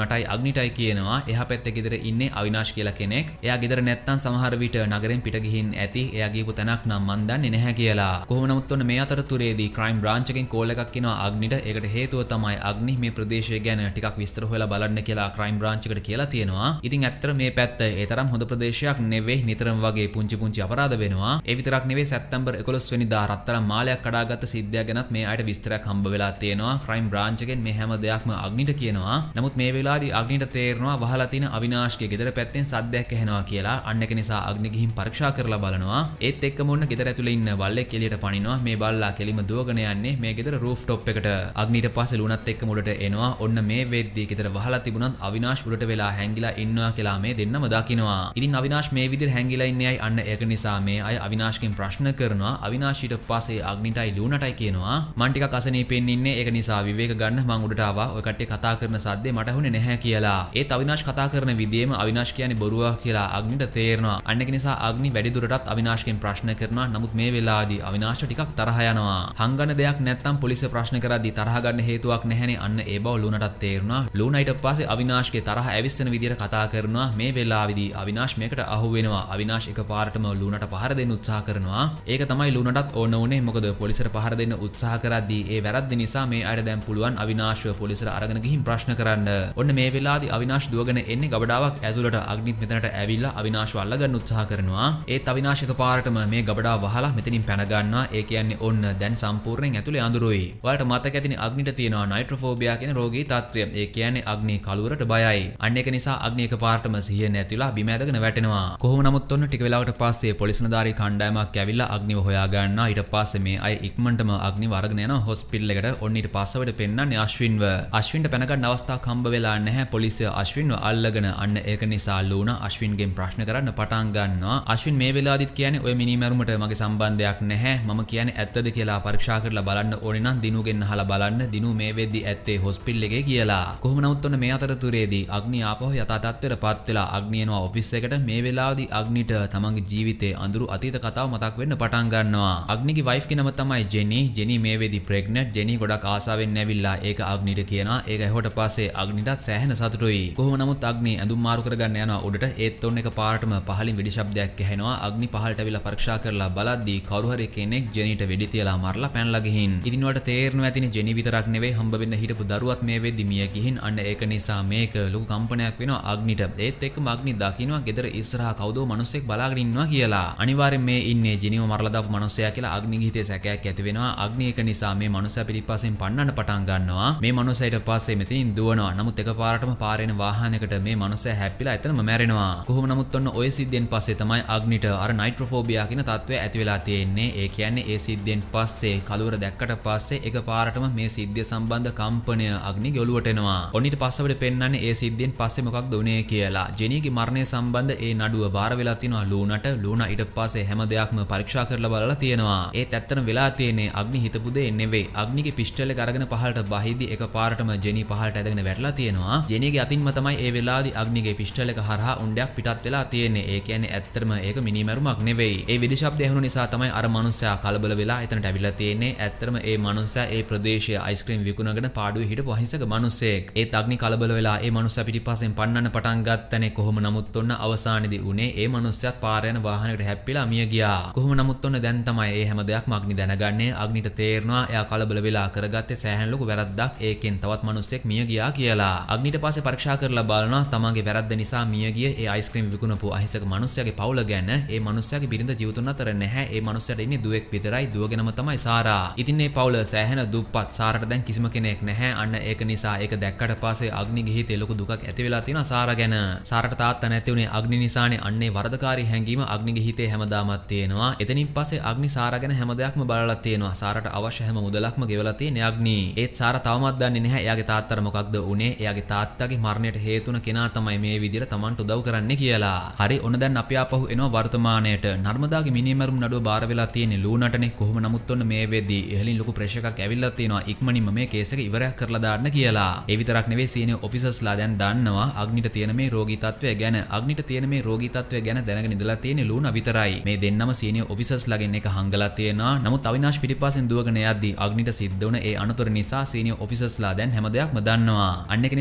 ලූනටයි අග්නිටයි කියනවා. එහා පැත්තේ ගෙදර ඉන්නේ අවිනාශ් කියලා කෙනෙක්. එයා ගෙදර නැත්තම් සමහර විට නගරෙන් පිට ගිහින් ඇති. එයා ගිහපු තැනක් නම් මන් දන්නේ නැහැ කියලා. කොහොම නමුත් ඔන්න මේ අතරතුරේදී ක්‍රයිම් බ්‍රාන්ච් එකෙන් කෝල් එකක් එනවා අග්නිට. ඒකට හේතුව තමයි අග්නි මේ ප්‍රදේශය ගැන ටිකක් විස්තර හොයලා බලන්න කියලා ක්‍රයිම් බ්‍රාන්ච් එකට කියලා තියෙනවා. ඉතින් ඇත්තට මේ පැත්ත ඒ තරම් හොඳ ප්‍රදේශයක් නෙවෙයි. නිතරම වගේ පුංචි පුංචි අපරාධ වෙනවා. ඒ විතරක් නෙවෙයි සැප්තැම්බර් එකොළොස් වෙනිදා රත්තරන් මාලයක් කඩාගත්ත සිද්ධියක් ගැනත් මේ අයට විස්තරයක් හම්බ වෙලා තියෙනවා. ක්‍රයිම් බ්‍රාන්ච් එකෙන් මේ හැම දෙයක්ම අග්නිට කියනවා. නමුත් මේ වෙලාවේදී අග්නිට තේරෙනවා වහලා තියෙන අවිනාශ්ගේ ගෙදර පැත්තෙන් සද්දයක් ඇහෙනවා කියලා. අන්න ඒක නිසා අග්නි ගිහින් පරීක්ෂා කරලා බලනවා. ඒත් එක්කම ඔන්න ගෙදර ඇතුලේ ඉන්න බල්ලෙක් එළියට පනිනවා. මේ බල්ලා කෙලිම දුවගෙන යන්නේ මේ ගෙදර රූෆ් টොප් එකට. අග්නිට පස්සේ ලුණත් එක්කම උඩට එනවා. ඔන්න මේ වෙද්දී ගෙදර වහලා තිබුණත් අවිනාශ් උඩට වෙලා හැංගිලා ඉන්නවා කියලා මේ දෙන්නම දකිනවා. ඉතින් අවිනාශ් මේ විදිහට හැංගිලා ඉන්නේ අය අන්න ඒක නිසා මේ අය අවිනාශ්ගෙන් ප්‍රශ්න කරනවා. අවිනාශ් ඊට පස්සේ අග්නිටයි ලුණටයි කියනවා. මං ටිකක් අසනීපෙන් ඉන්නේ. ඒක නිසා විවේක ගන්න මං උඩට ආවා. ඔය කට්ටිය කතා කරන සද්දේ මට ඇහුනේ නැහැ කියලා. ඒත් අවිනාශ් කතා කරන විදියෙම අවිනාශ් කියන්නේ බොරුවක් කියලා අග්නිට තේරෙනවා. අන්න ඒක නිසා අග්නි වැඩි දුරටත් අවිනාශ්ගෙන් ප්‍රශ්න කරනවා. නමුත් මේ වෙලාවේදී අවිනාශ් ටිකක් තරහ යනවා. හංගන දෙයක් නැත්තම් පොලිසිය ප්‍රශ්න කරද්දී තරහ ගන්න හේතුවක් නැහැනේ. අන්න ඒ බව ලුණටත් තේරුණා. ලුණා ඊට පස්සේ අවිනාශ්ගේ තරහ ඇවිස්සෙන විදියට කතා කරනවා. මේ වෙලාවේදී අවිනාශ් මේකට අහු වෙනවා. අවිනාශ් එකපාරටම ලුණට පහර දෙන්න උත්සාහ කරනවා. ඒක තමයි ලුණටත් ඕන උනේ. මොකද පොලිසියට පහර දෙන්න උත්සාහ කරද්දී ඒ වැරද්ද නිසා මේ අයට දැන් පුළුවන් අවිනාශ්ව පොලිසියට අරගෙන ගිහින් ප්‍රශ්න කරන්න. ඔන්න මේ වෙලාවේදී අවිනාශ් දුවගෙන එන්නේ ගබඩාවක් ඇතුළට. අග්නිත් මෙතනට ඇවිල්ලා අවිනාශ්ව අල්ලගන්න උත්සාහ කරනවා. ඒත් අවිනාශ් එකපාරටම මේ ගබඩාව වහලා මෙතනින් පැන ගන්නවා. ඒ කියන්නේ ඔන්න දැන් සම්පූර්ණයෙන් ඇතුලේ අඳුරුයි. ඔයාලට මතක ඇතිනේ අග්නිට තියෙනවා නයිට්‍රොෆෝබියා කියන රෝගී තත්ත්වය. ඒ කියන්නේ අග්නි කළුවරට බයයි. අන්න ඒක නිසා අග්නි එකපාරටම සිහිය නැතිලා බිම ඇදගෙන වැටෙනවා. කොහොම නමුත් ඔන්න ටික වෙලාවකට පස්සේ පොලිස් නිලධාරී කණ්ඩායමක් ඇවිල්ලා අග්නිව හොයා ගන්නවා. ඊට පස්සේ මේ අය ඉක්මනටම අග්නිව අරගෙන යනවා හොස්පිටල් එකට. ඔන්න ඊට පස්සෙවට පෙන්නන්නේ අශ්වින්ව. අශ්වින්ට පැන ගන්න අවස්ථාවක් හම්බ වෙලා නැහැ. පොලිසිය අශ්වින්ව අල්ලගෙන අන්න ඒක නිසා ලුණා අශ්වින්ගෙන් ප්‍රශ්න කරන්න පටන් ගන්නවා. අශ්වින් මේ වෙලාවදිත් කියන්නේ ඔය මිනිමරුමට මගේ සම්බන්ධයක් නැහැ. මම කියන්නේ ඇත්තද කියලා පරීක්ෂා කරලා බලන්න ඕනේ නම් දිනුගෙන් අහලා බලන්න. දිනු මේ වෙද්දි ඇත්තේ හොස්පිටල් එකේ කියලා. කොහොම නමුත් ඔන්න මේ අතරතුරේදී අග්නි ආපහු යථා තත්ත්වයටපත් වෙලා අග්නි එනවා ඔෆිස් එකට. මේ වෙලාවදී අග්නිට තමන්ගේ ජීවිතේ අඳුරු අතීත කතාව මතක් වෙන්න පටන් ගන්නවා. අග්නිගේ වයිෆ් කෙනම තමයි ජෙනි. ජෙනි මේ වෙද්දි ප්‍රෙග්නන්ට්. ජෙනි ගොඩක් ආසාවෙන් ඇවිල්ලා ඒක අග්නිට කියනවා. ඒක ඇහුවට පස්සේ අග්නිටත් සෑහෙන සතුටුයි. කොහොම නමුත් අග්නි ඇඳුම් මාරු කරගන්න යනවා උඩට. ඒත් ඔන්න එක පාරටම පහලින් වෙඩි ශබ්දයක් ඇහෙනවා. අග්නි පහලට ඇවිල්ලා පරීක්ෂා කරලා බලද්දී කවුරු හරි කෙනෙක් ජෙනිට වෙඩි තියලා මරලා පැනලා ගිහින්. ඉතින් වලට තේරෙනවා ඇතිනේ ජෙනි විතරක් නෙවෙයි හම්බ වෙන්න හිටපු දරුවත් මේ වෙද්දි මිය ගිහින්. අන්න ඒක නිසා මේක ලොකු කම්පනයක් වෙනවා අග්නිට. ඒත් එක්කම අග්නි දකින්නවා ගෙදර ඉස්සරහා කවුදෝ මිනිස්සෙක් බලාගෙන ඉන්නවා කියලා. අනිවාර්යෙන් මේ ඉන්නේ ජෙනිව මරලා දාපු මිනිස්සයා කියලා අග්නිගේ හිතේ සැකයක් ඇති වෙනවා. අග්නි ඒක නිසා මේ මිනිස්සයා පිටිපස්සෙන් පන්නන්න පටන් ගන්නවා. මේ මිනිස්සයාට පස්සේ මෙතනින් දුවනවා. නමුත් එකපාරටම පාරේන වාහනයකට මේ මිනිස්සයා හැප්පිලා එතනම මැරෙනවා. කොහොම නමුත් ඔන්න ඔය සිද්ධියෙන් පස්සේ තමයි අග්නිට අර නයිට්‍රොෆෝබියා කියන තත්ත්වය ඇති වෙලා තියෙන්නේ. ඒ කියන්නේ ඒ සිද්ධියෙන් පස්සේ කලුවර දැක්කට පස්සේ එකපාරටම මේ සිද්ධිය සම්බන්ධ කම්පනය අග්නිගේ ඔළුවට එනවා. ඔන්න ඊට පස්සේ අපිට පෙන්වන්නේ ඒ සිද්ධියෙන් පස්සේ මොකක්ද උනේ කියලා. ජෙනීගේ මරණය සම්බන්ධ ඒ නඩුව බාර වෙලා තිනවා ලූනාට. ලූනා ඊට පස්සේ හැම දෙයක්ම පරීක්ෂා කරලා බලලා තියෙනවා. ඒත් ඇත්තටම වෙලා තියෙන්නේ අග්නි හිතපු දේ නෙවෙයි. අග්නිගේ පිස්ටල් එක අරගෙන පහළට බහිද්දි එකපාරටම ජෙනී පහළට ඇදගෙන වැටලා තියෙනවා. ජෙනීගේ අතින්ම තමයි ඒ වෙලාවේදී අග්නිගේ පිස්ටල් එක හරහා උණ්ඩයක් පිටත් වෙලා තියෙන්නේ. ඒ කියන්නේ ඇත්තටම ඒක මිනිමරුමක් නෙවෙයි. ඒ වෙඩි ශබ්දය ඇහුණු නිසා තමයි අර මනුස්සයා කලබල වෙලා එතනට ඇවිල්ලා තියෙන්නේ. ඇත්තටම ඒ මනුස්සයා ඒ ප්‍රදේශයේ අයිස්ක්‍රීම් විකුණගෙන පාඩුවේ හිටපු අහිංසක මනුස්සයෙක්. ඒත් අග්නි කලබල වෙලා ඒ මනුස්සයා පිටිපස්සෙන් පන්නන්න පටන් ගත්තනේ. කොහොම නමුත් ඔන්න අවසානයේදී උනේ ඒ මනුස්සයාත් පාර යන වාහනයකට හැප්පිලා මිය ගියා. කොහොම නමුත් ඔන්න දැන් තමයි මේ හැම දෙයක්ම අග්නි දැනගන්නේ. අග්නිට තේරෙනවා එයා කලබල වෙලා කරගත්තේ සෑහෙන ලොකු වැරද්දක්. ඒකෙන් තවත් මනුස්සයෙක් මිය ගියා කියලා. අග්නිට පස්සේ පරීක්ෂා කරලා බලනවා තමන්ගේ වැරද්ද නිසා මිය ගිය ඒ අයිස්ක්‍රීම් විකුණපු අහිංසක මනුස්සයාගේ පවුල ගැන. ඒ මනුස්සයාගේ බිරිඳ ජීවිතුන් අතර නැහැ. ඒ මනුස්සයාට ඉන්නේ දුවෙක් විතරයි. දුවගෙනම තමයි සාරා. ඉතින් මේ පවුල සෑහෙන දුප්පත්. සාරට දැන් කිසිම කෙනෙක් නැහැ. අන්න ඒක නිසා ඒක දැක්කට පස්සේ අග්නිගේ හිතේ ලොකු දුකක් ඇති වෙලා තියෙනවා සාරා ගැන. සාරට තාත්තා නැති උනේ අග්නි නිසානේ. අන්නේ වරදකාරී හැඟීම අග්නිගේ හිතේ හැමදාමත් තියෙනවා. එතනින් පස්සේ අග්නි සාරා ගැන හැම දෙයක්ම බලලා තියෙනවා. සාරට අවශ්‍ය හැම මුදලක්ම ගෙවලා තියෙන්නේ අග්නි. ඒත් සාරා තවමත් දන්නේ නැහැ එයාගේ තාත්තට මොකක්ද උනේ. එයාගේ තාත්තගේ මරණයට හේතුන කෙනා තමයි මේ විදිහට Tamanට උදව් කරන්නේ කියලා. හරි ඔන්න දැන් අපි ආපහු එනවා වර්තමානයට. නර්මදාගේ මිනිමරුම් නඩුව බාර වෙලා තියෙන්නේ ලූනාටනේ. කොහොම නමුත් ඔන්න මේ වෙද්දී ඉහළින් ලොකු ප්‍රෙෂර් එකක් ඇවිල්ලා තියෙනවා. ඉක්මනින්ම මේ කේස් එක ඉවරයක් කරලා දාන්න කියලා. ඒ විතරක් නෙවෙයි සීනියර් ඔෆිසර්ස්ලා දැන් දන්නවා අග්නිට තියෙන මේ රෝගී තත්ත්වය ගැන. අග්නිට තියෙන මේ රෝගී තත්ත්වය ගැන දැනගෙන ඉඳලා තියෙන්නේ ලූනා විතරයි. මේ දෙන්නම සීනියර් ඔෆිසර්ස්ලාගෙන් එක හංගලා තියෙනවා. නමුත් අවිනාශ් පිටිපස්සෙන් දුවගෙන යද්දී අග්නිට සිද්ධ වුණ ඒ අනතුර නිසා සීනියර් ඔෆිසර්ස්ලා දැන් හැම දෙයක්ම දන්නවා. අන්න ඒක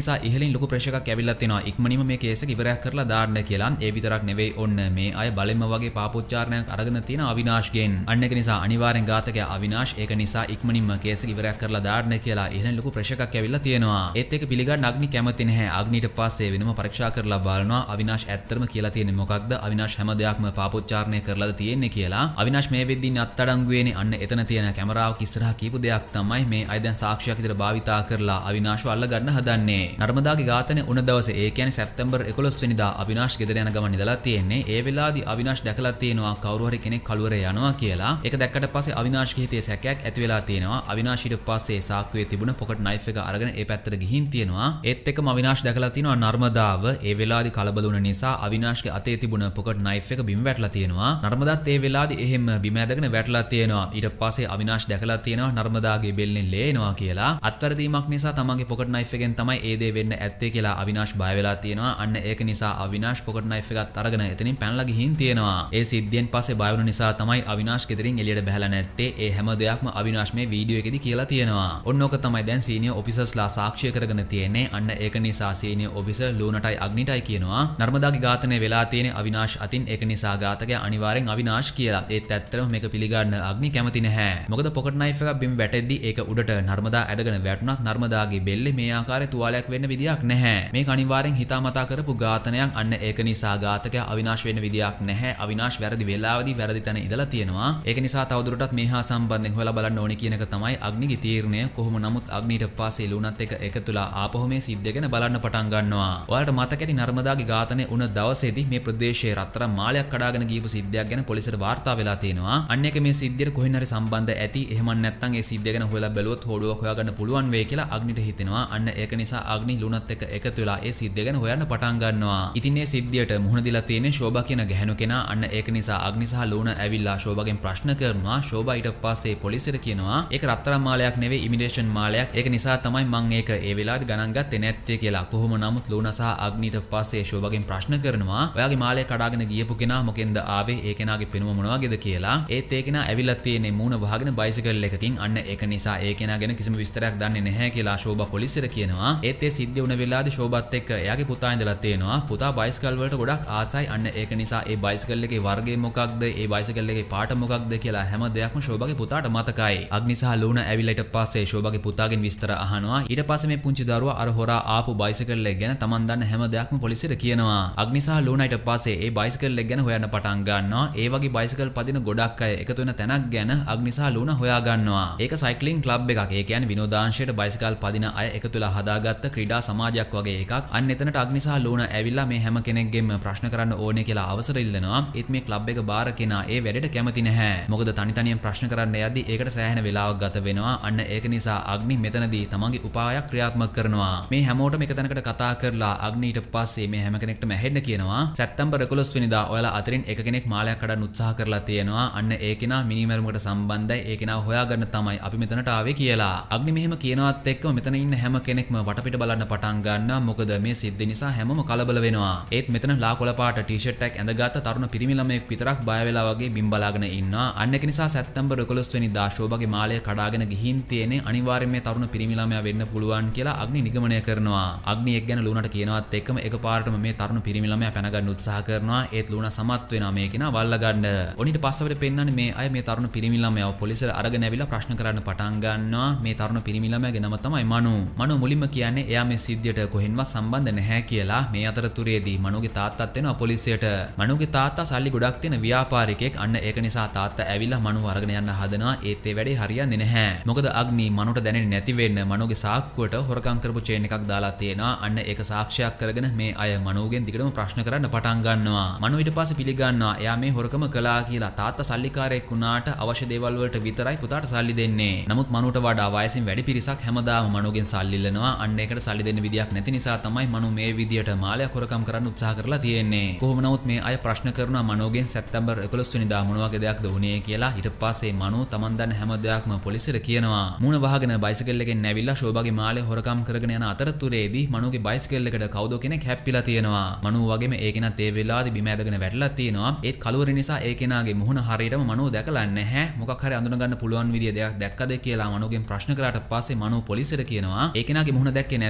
නිසා ඉහළින් ලොකු ප්‍රෙෂර් එකක් ඇවිල්ලා තිනවා. ඉක්මනින්ම මේ කේස් එක ඉවරයක් කරලා දාන්න කියලා. ඒ විතරක් නෙවෙයි ඔන්න මේ අය බලෙන්ම වගේ පාපොච්චාරණයක් අරගෙන තියෙන අවිනාෂ්ගෙන්. අන්න ඒක නිසා අනිවාර්යෙන් ඝාතකයා අවිනාෂ්. ඒක නිසා ඉක්මනින්ම කේස් එක ඉවරයක් කරලා දාන්න කියලා ඉහළින් ලොකු ප්‍රෙෂර් එකක් ඇවිල්ලා තියෙනවා. ඒත් ඒක පිළිගන්න අග්නි කැමති නැහැ. අග්නිට පස්සේ වෙනම පරීක්ෂා කරලා බලනවා අවිනාෂ් ඇත්තටම කියලා තියෙන්නේ මොකක්ද? අවිනාෂ් හැම දෙයක්ම පාපොච්චාරණය කරලාද තියෙන්නේ කියලා. අවිනාෂ් මේ වෙද්දී ඉන්නේ අත්අඩංගුවේනේ. අන්න එතන තියෙන කැමරාවක ඉස්සරහා කියපු දෙයක් තමයි මේ අය දැන් සාක්ෂියක් විදිහට භාවිතා කරලා අවිනාෂ්ව අල්ල ගන්න හදන්නේ. නර්මදාගේ ඝාතනය වුණ දවසේ ඒ කියන්නේ සැප්තැම්බර් එකොළොස් වෙනිදා අවිනාෂ් ගෙදර යන ගමන් ඉඳලා තියෙන්නේ. ඒ වෙලාවේදී අවිනාෂ් දැකලා තියෙනවා කවුරු හරි කෙනෙක් කලුවරේ යනවා කියලා. ඒක දැක්කට පස්සේ අවිනාෂ්ගේ හිතේ සැකයක් ඇති වෙලා තියෙනවා. අවිනාෂ් ඊට පස්සේ සාක්කුවේ තිබුණ පොකට් නයිෆ් එක අරගෙන ඒ පැත්තට ගිහින් තියෙනවා. ඒත් එක්කම අවිනාෂ් දැකලා තියෙනවා නර්මදාව. ඒ වෙලාවේදී කලබල වුණ නිසා අවිනාෂ්ගේ අතේ තිබුණ පොකට් නයිෆ් එක බිම වැටලා තියෙනවා. නර්මදාත් ඒ වෙලාවේදී එහෙම බිම ඇදගෙන වැටලා තියෙනවා. ඊට පස්සේ අවිනාෂ් දැකලා තියෙනවා නර්මදාගේ බෙල්ලෙන් ලේ එනවා කියලා. අත්වැරදීමක් නිසා තමන්ගේ පොකට් නයිෆ් එකෙන් තමයි ඒ දේ වෙන්න ඇත්තේ කියලා අවිනාෂ් බය වෙලා තියෙනවා. අන්න ඒක නිසා අවිනාෂ් පොකට් නයිෆ් එකත් අරගෙන එතනින් පැනලා ගිහින් තියෙනවා. ඒ සිද්ධියෙන් පස්සේ බය වුණ නිසා තමයි අවිනාෂ් ගෙදරින් එළියට බහලා නැත්තේ. ඒ හැම දෙයක්ම අවිනාෂ් මේ වීඩියෝ එකේදී කියලා තියෙනවා. ඔන්න ඕක තමයි දැන් සීනියර් ඔෆිසර්ස්ලා සාක්ෂි කරගෙන තියෙන්නේ. අන්න ඒක නිසා සීනියර් ඔෆිසර් ලූනටයි අග්නිටයි කියනවා නර්මදාගේ ඝාතනය වෙලා තියෙන්නේ අවිනාෂ් අතින්. ඒක නිසා ඝාතකයා අනිවාර්යෙන් අවිනාෂ් කියලා. ඒත් ඇත්තටම මේක පිළිගන්න අග්නි කැමති නැහැ. මොකද පොකට් නයිෆ් එකක් බිම් වැටෙද්දි ඒක උඩට නර්මදා ඇදගෙන වැටුණත් නර්මදාගේ බෙල්ලේ මේ ආකාරයේ තුවාලයක් වෙන්න විදියක් නැහැ. මේක අනිවාර්යෙන් හිතාමතා කරපු ඝාතනයක්. අන්න ඒක නිසා ඝාතකයා අවිනාෂ් වෙන්න විදියක් නැහැ. අවිනාෂ් වැරදි වෙලාවදී වැරදි තැන ඉඳලා තියෙනවා. ඒක නිසා තවදුරටත් මේ හා සම්බන්ධයෙන් හොයලා බලන්න ඕනේ කියන එක තමයි අග්නිගේ තීරණය. කොහොම නමුත් අග්නිට පස්සේ ලුණත් එක එකතුලා ආපහු මේ සිද්ධිය ගැන බලන්න පටන් ගන්නවා. ඔයාලට මතක ඇති නර්මදාගේ ඝාතනය වුණ දවසේදී මේ ප්‍රදේශයේ රත්තරන් මාලයක් කඩාගෙන ගියපු සිද්ධියක් ගැන පොලිසියට වාර්තා වෙලා තියෙනවා. අන්න ඒක මේ සිද්ධියට කොහෙන් හරි සම්බන්ධ ඇති. එහෙම නැත්නම් ඒ සිද්ධිය ගැන හොයලා බැලුවොත් හොඩුවක් හොයාගන්න පුළුවන් වෙයි කියලා අග්නිට හිතෙනවා. අන්න ඒක නිසා අග්නි ලුණත් එක එකතු වෙලා ඒ සිද්ධිය ගැන හොයන්න පටන් ගන්නවා. ඉතින් මේ සිද්ධියට මුහුණ දීලා තියෙන්නේ ශෝභා කියන ගැහණු කෙනා. අන්න ඒක නිසා අග්නි සහ ලුණ ඇවිල්ලා ශෝභාගෙන් ප්‍රශ්න කරනවා. ශෝභා ඊට පස්සේ පොලිසියට කියනවා ඒක රත්තරන් මාලයක් නෙවෙයි ඉමිටේෂන් මාලයක්. ඒක නිසා තමයි මම ඒක ඒ වෙලාවේ ගණන් ගත්තේ නැත්තේ කියලා. කොහොම නමුත් ලුණ සහ අග්නි ඊට පස්සේ ශෝභාගෙන් ප්‍රශ්න කරනවා. ඔයාගේ මාලය කඩාගෙන ගියපු කෙනා මොකෙන්ද ආවේ? ඒ කෙනාගේ පෙනුම මොන වගේද කියලා. ඒත් ඒ කෙනා ඇවිල්ලා තියෙන්නේ මූණ වහගෙන බයිසිකල් එකකින්. අන්න ඒක නිසා ඒ කෙනා ගැන කිසිම විස්තරයක් දන්නේ නැහැ කියලා ශෝභා පොලිසියට කියනවා. ඒත් ඒ සිද්ධිය වුණ වෙලාවේදී ශෝභාත් එක්ක එයාගේ පුතා ඉඳලා තියෙනවා. පුතා බයිසිකල් වලට ගොඩක් ආසයි. අන්න ඒක නිසා ඒ බයිසිකල් එකේ වර්ගය මොකක්ද? ඒ බයිසිකල් එකේ පාට මොකක්ද කියලා හැම දෙයක්ම ශෝභාගේ පුතාට මතකයි. අග්නි සහ ලුණ ඇවිල්ලා ඊට පස්සේ ශෝභාගේ පුතාගෙන් විස්තර අහනවා. ඊට පස්සේ මේ පුංචි දරුවා අර හොරා ආපු බයිසිකල් එක ගැන Taman දන්න හැම දෙයක්ම පොලිසියට කියනවා. අග්නි සහ ලුණ ඊට පස්සේ ඒ බයිසිකල් එක ගැන හොයන්න පටන් ගන්නවා. ඒ වගේ බයිසිකල් පදින ගොඩක් අය එකතු වෙන තැනක් ගැන අග්නි සහ ලුණ හොයා ගන්නවා. ඒක සයික්ලින් ක්ලබ් එකක්. ඒ කියන්නේ විනෝදාංශයට බයිසිකල් පදින අය එකතු වෙලා හදාගත්ත ක්‍රීඩා සමාජයක් වගේ එකක්. අන්න එතනට අග්නි සහ ලුණ ඇවිල්ලා මේ හැම කෙනෙක්ගෙම ප්‍රශ්න කරන්න ඕනේ කියලා අවසර ඉල්ලනවා. ඒත් මේ ක්ලබ් එක බාර කෙනා ඒ වැඩේට කැමති නැහැ. මොකද තනි තනියෙන් ප්‍රශ්න කරන්න යද්දී ඒකට සෑහෙන වෙලාවක් ගත වෙනවා. අන්න ඒක නිසා අග්නි මෙතනදී තමන්ගේ උපායක් ක්‍රියාත්මක කරනවා. මේ හැමෝටම එක තැනකට කතා කරලා අග්නි ඊට පස්සේ මේ හැම කෙනෙක්ටම ඇහෙන්න කියනවා. සැප්තැම්බර් එකොළොස් වෙනිදා ඔයාලා අතරින් එක කෙනෙක් මාලයක් කඩන්න උත්සාහ කරලා තියෙනවා. අන්න ඒ කෙනා මිනිමරුමකට සම්බන්ධයි. ඒ කෙනා හොයාගන්න තමයි අපි මෙතනට ආවේ කියලා. අග්නි මෙහෙම කියනවත් එක්කම මෙතන ඉන්න හැම කෙනෙක්ම වටපිට බලන්න පටන් ගන්නවා. මොකද මේ සිද්ධිය නිසා හැමෝම කලබල වෙනවා. ඒත් මෙතන ලා කොළ පාට ටී-ෂර්ට් එකක් ඇඳගත්ත තරුණ පිරිමි ළමයෙක් විතරක් බය වෙලා වගේ බිම් බලාගෙන ඉන්නවා. අන්න ඒක නිසා සැප්තැම්බර් එකොළොස් වෙනිදා ශෝභාගේ මාලය කඩාගෙන ගිහින් තියෙන්නේ අනිවාර්යයෙන් මේ තරුණ පිරිමි ළමයා වෙන්න පුළුවන් කියලා අග්නි නිගමනය කරනවා. අග්නි එක් ගැන ලුණට කියනවත් එක්කම එකපාරටම මේ තරුණ පිරිමි ළමයා පැන ගන්න උත්සාහ කරනවා. ඒත් ලුණ සමත් වෙනවා මේ කෙනා වල්ලා ගන්න. ඔනිට පස්සෙවට පෙන්නන්නේ මේ අය මේ තරුණ පිරිමි ළමයාව පොලිසියට අරගෙන ඇවිල්ලා ප්‍රශ්න කරන්න පටන් ගන්නවා. මේ තරුණ පිරිමි ළමයාගේ නම තමයි මනු. මනු මුලින්ම කියන්නේ එයා මේ සිද්ධියට කොහෙන්වත් සම්බන්ධ නැහැ කියලා. මේ අතරතුරේදී මනුගේ තාත්තත් එනවා පොලිසියට. මනුගේ තාත්තා සල්ලි ගොඩක් තියෙන ව්‍යාපාරිකයෙක්. අන්න ඒක නිසා තාත්තා ඇවිල්ලා මනුව අරගෙන යන්න හදනවා. ඒත් ඒ වැඩේ හරියන්නේ නැහැ. මොකද අග්නි මනුට දැනෙන්නේ නැති වෙන්න මනුගේ සාක්කුවට හොරකම් කරපු චේන් එකක් දාලා තියෙනවා. අන්න ඒක සාක්ෂියක් කරගෙන මේ අය මනුගෙන් දිගටම ප්‍රශ්න කරන්න පටන් ගන්නවා. මනු ඊට පස්සේ පිළිගන්නවා එයා මේ හොරකම කළා කියලා. තාත්තා සල්ලිකාරයෙක් වුණාට අවශ්‍ය දේවල් වලට විතරයි පුතාට සල්ලි දෙන්නේ. නමුත් මනුට වඩා වයසින් වැඩි පිරිසක් හැමදාම මනුගෙන් සල්ලි ඉල්ලනවා. අන්න ඒකට සල්ලි දෙන්න විදියක් නැති නිසා තමයි මනු මේ විදියට මාලයක් හොරකම් කරන්න උත්සාහ කරලා තියෙන්නේ. කොහොම නමුත් මේ අය ප්‍රශ්න කරනවා මනුගෙන් සැප්තැම්බර් එකොළොස් වෙනිදා මොන වගේ දෙයක්ද වුනේ කියලා. ඊට පස්සේ මනු Taman දන්න හැම දෙයක්ම පොලිසියට කියනවා. මූණ වහගෙන බයිසිකල් එකෙන් ඇවිල්ලා ශෝභාගේ මාලය හොරකම් කරගෙන යන අතරතුරේදී මනුගේ බයිසිකල් එකට කවුද කෙනෙක් හැප්පිලා තියෙනවා. මනු වගේම ඒ කෙනා තේ වෙලාවේදී බිම ඇදගෙන වැටලා තියෙනවා. ඒත් කලුවර නිසා ඒ කෙනාගේ මුහුණ හරියටම මනු දැකලා නැහැ. මොකක් හරි අඳුන ගන්න පුළුවන් විදිය දෙයක් දැක්කද කියලා මනුගෙන් ප්‍රශ්න කරාට පස්සේ මනු පොලිසියට කියනවා. ඒ කෙනාගේ මුහුණ දැක්කේ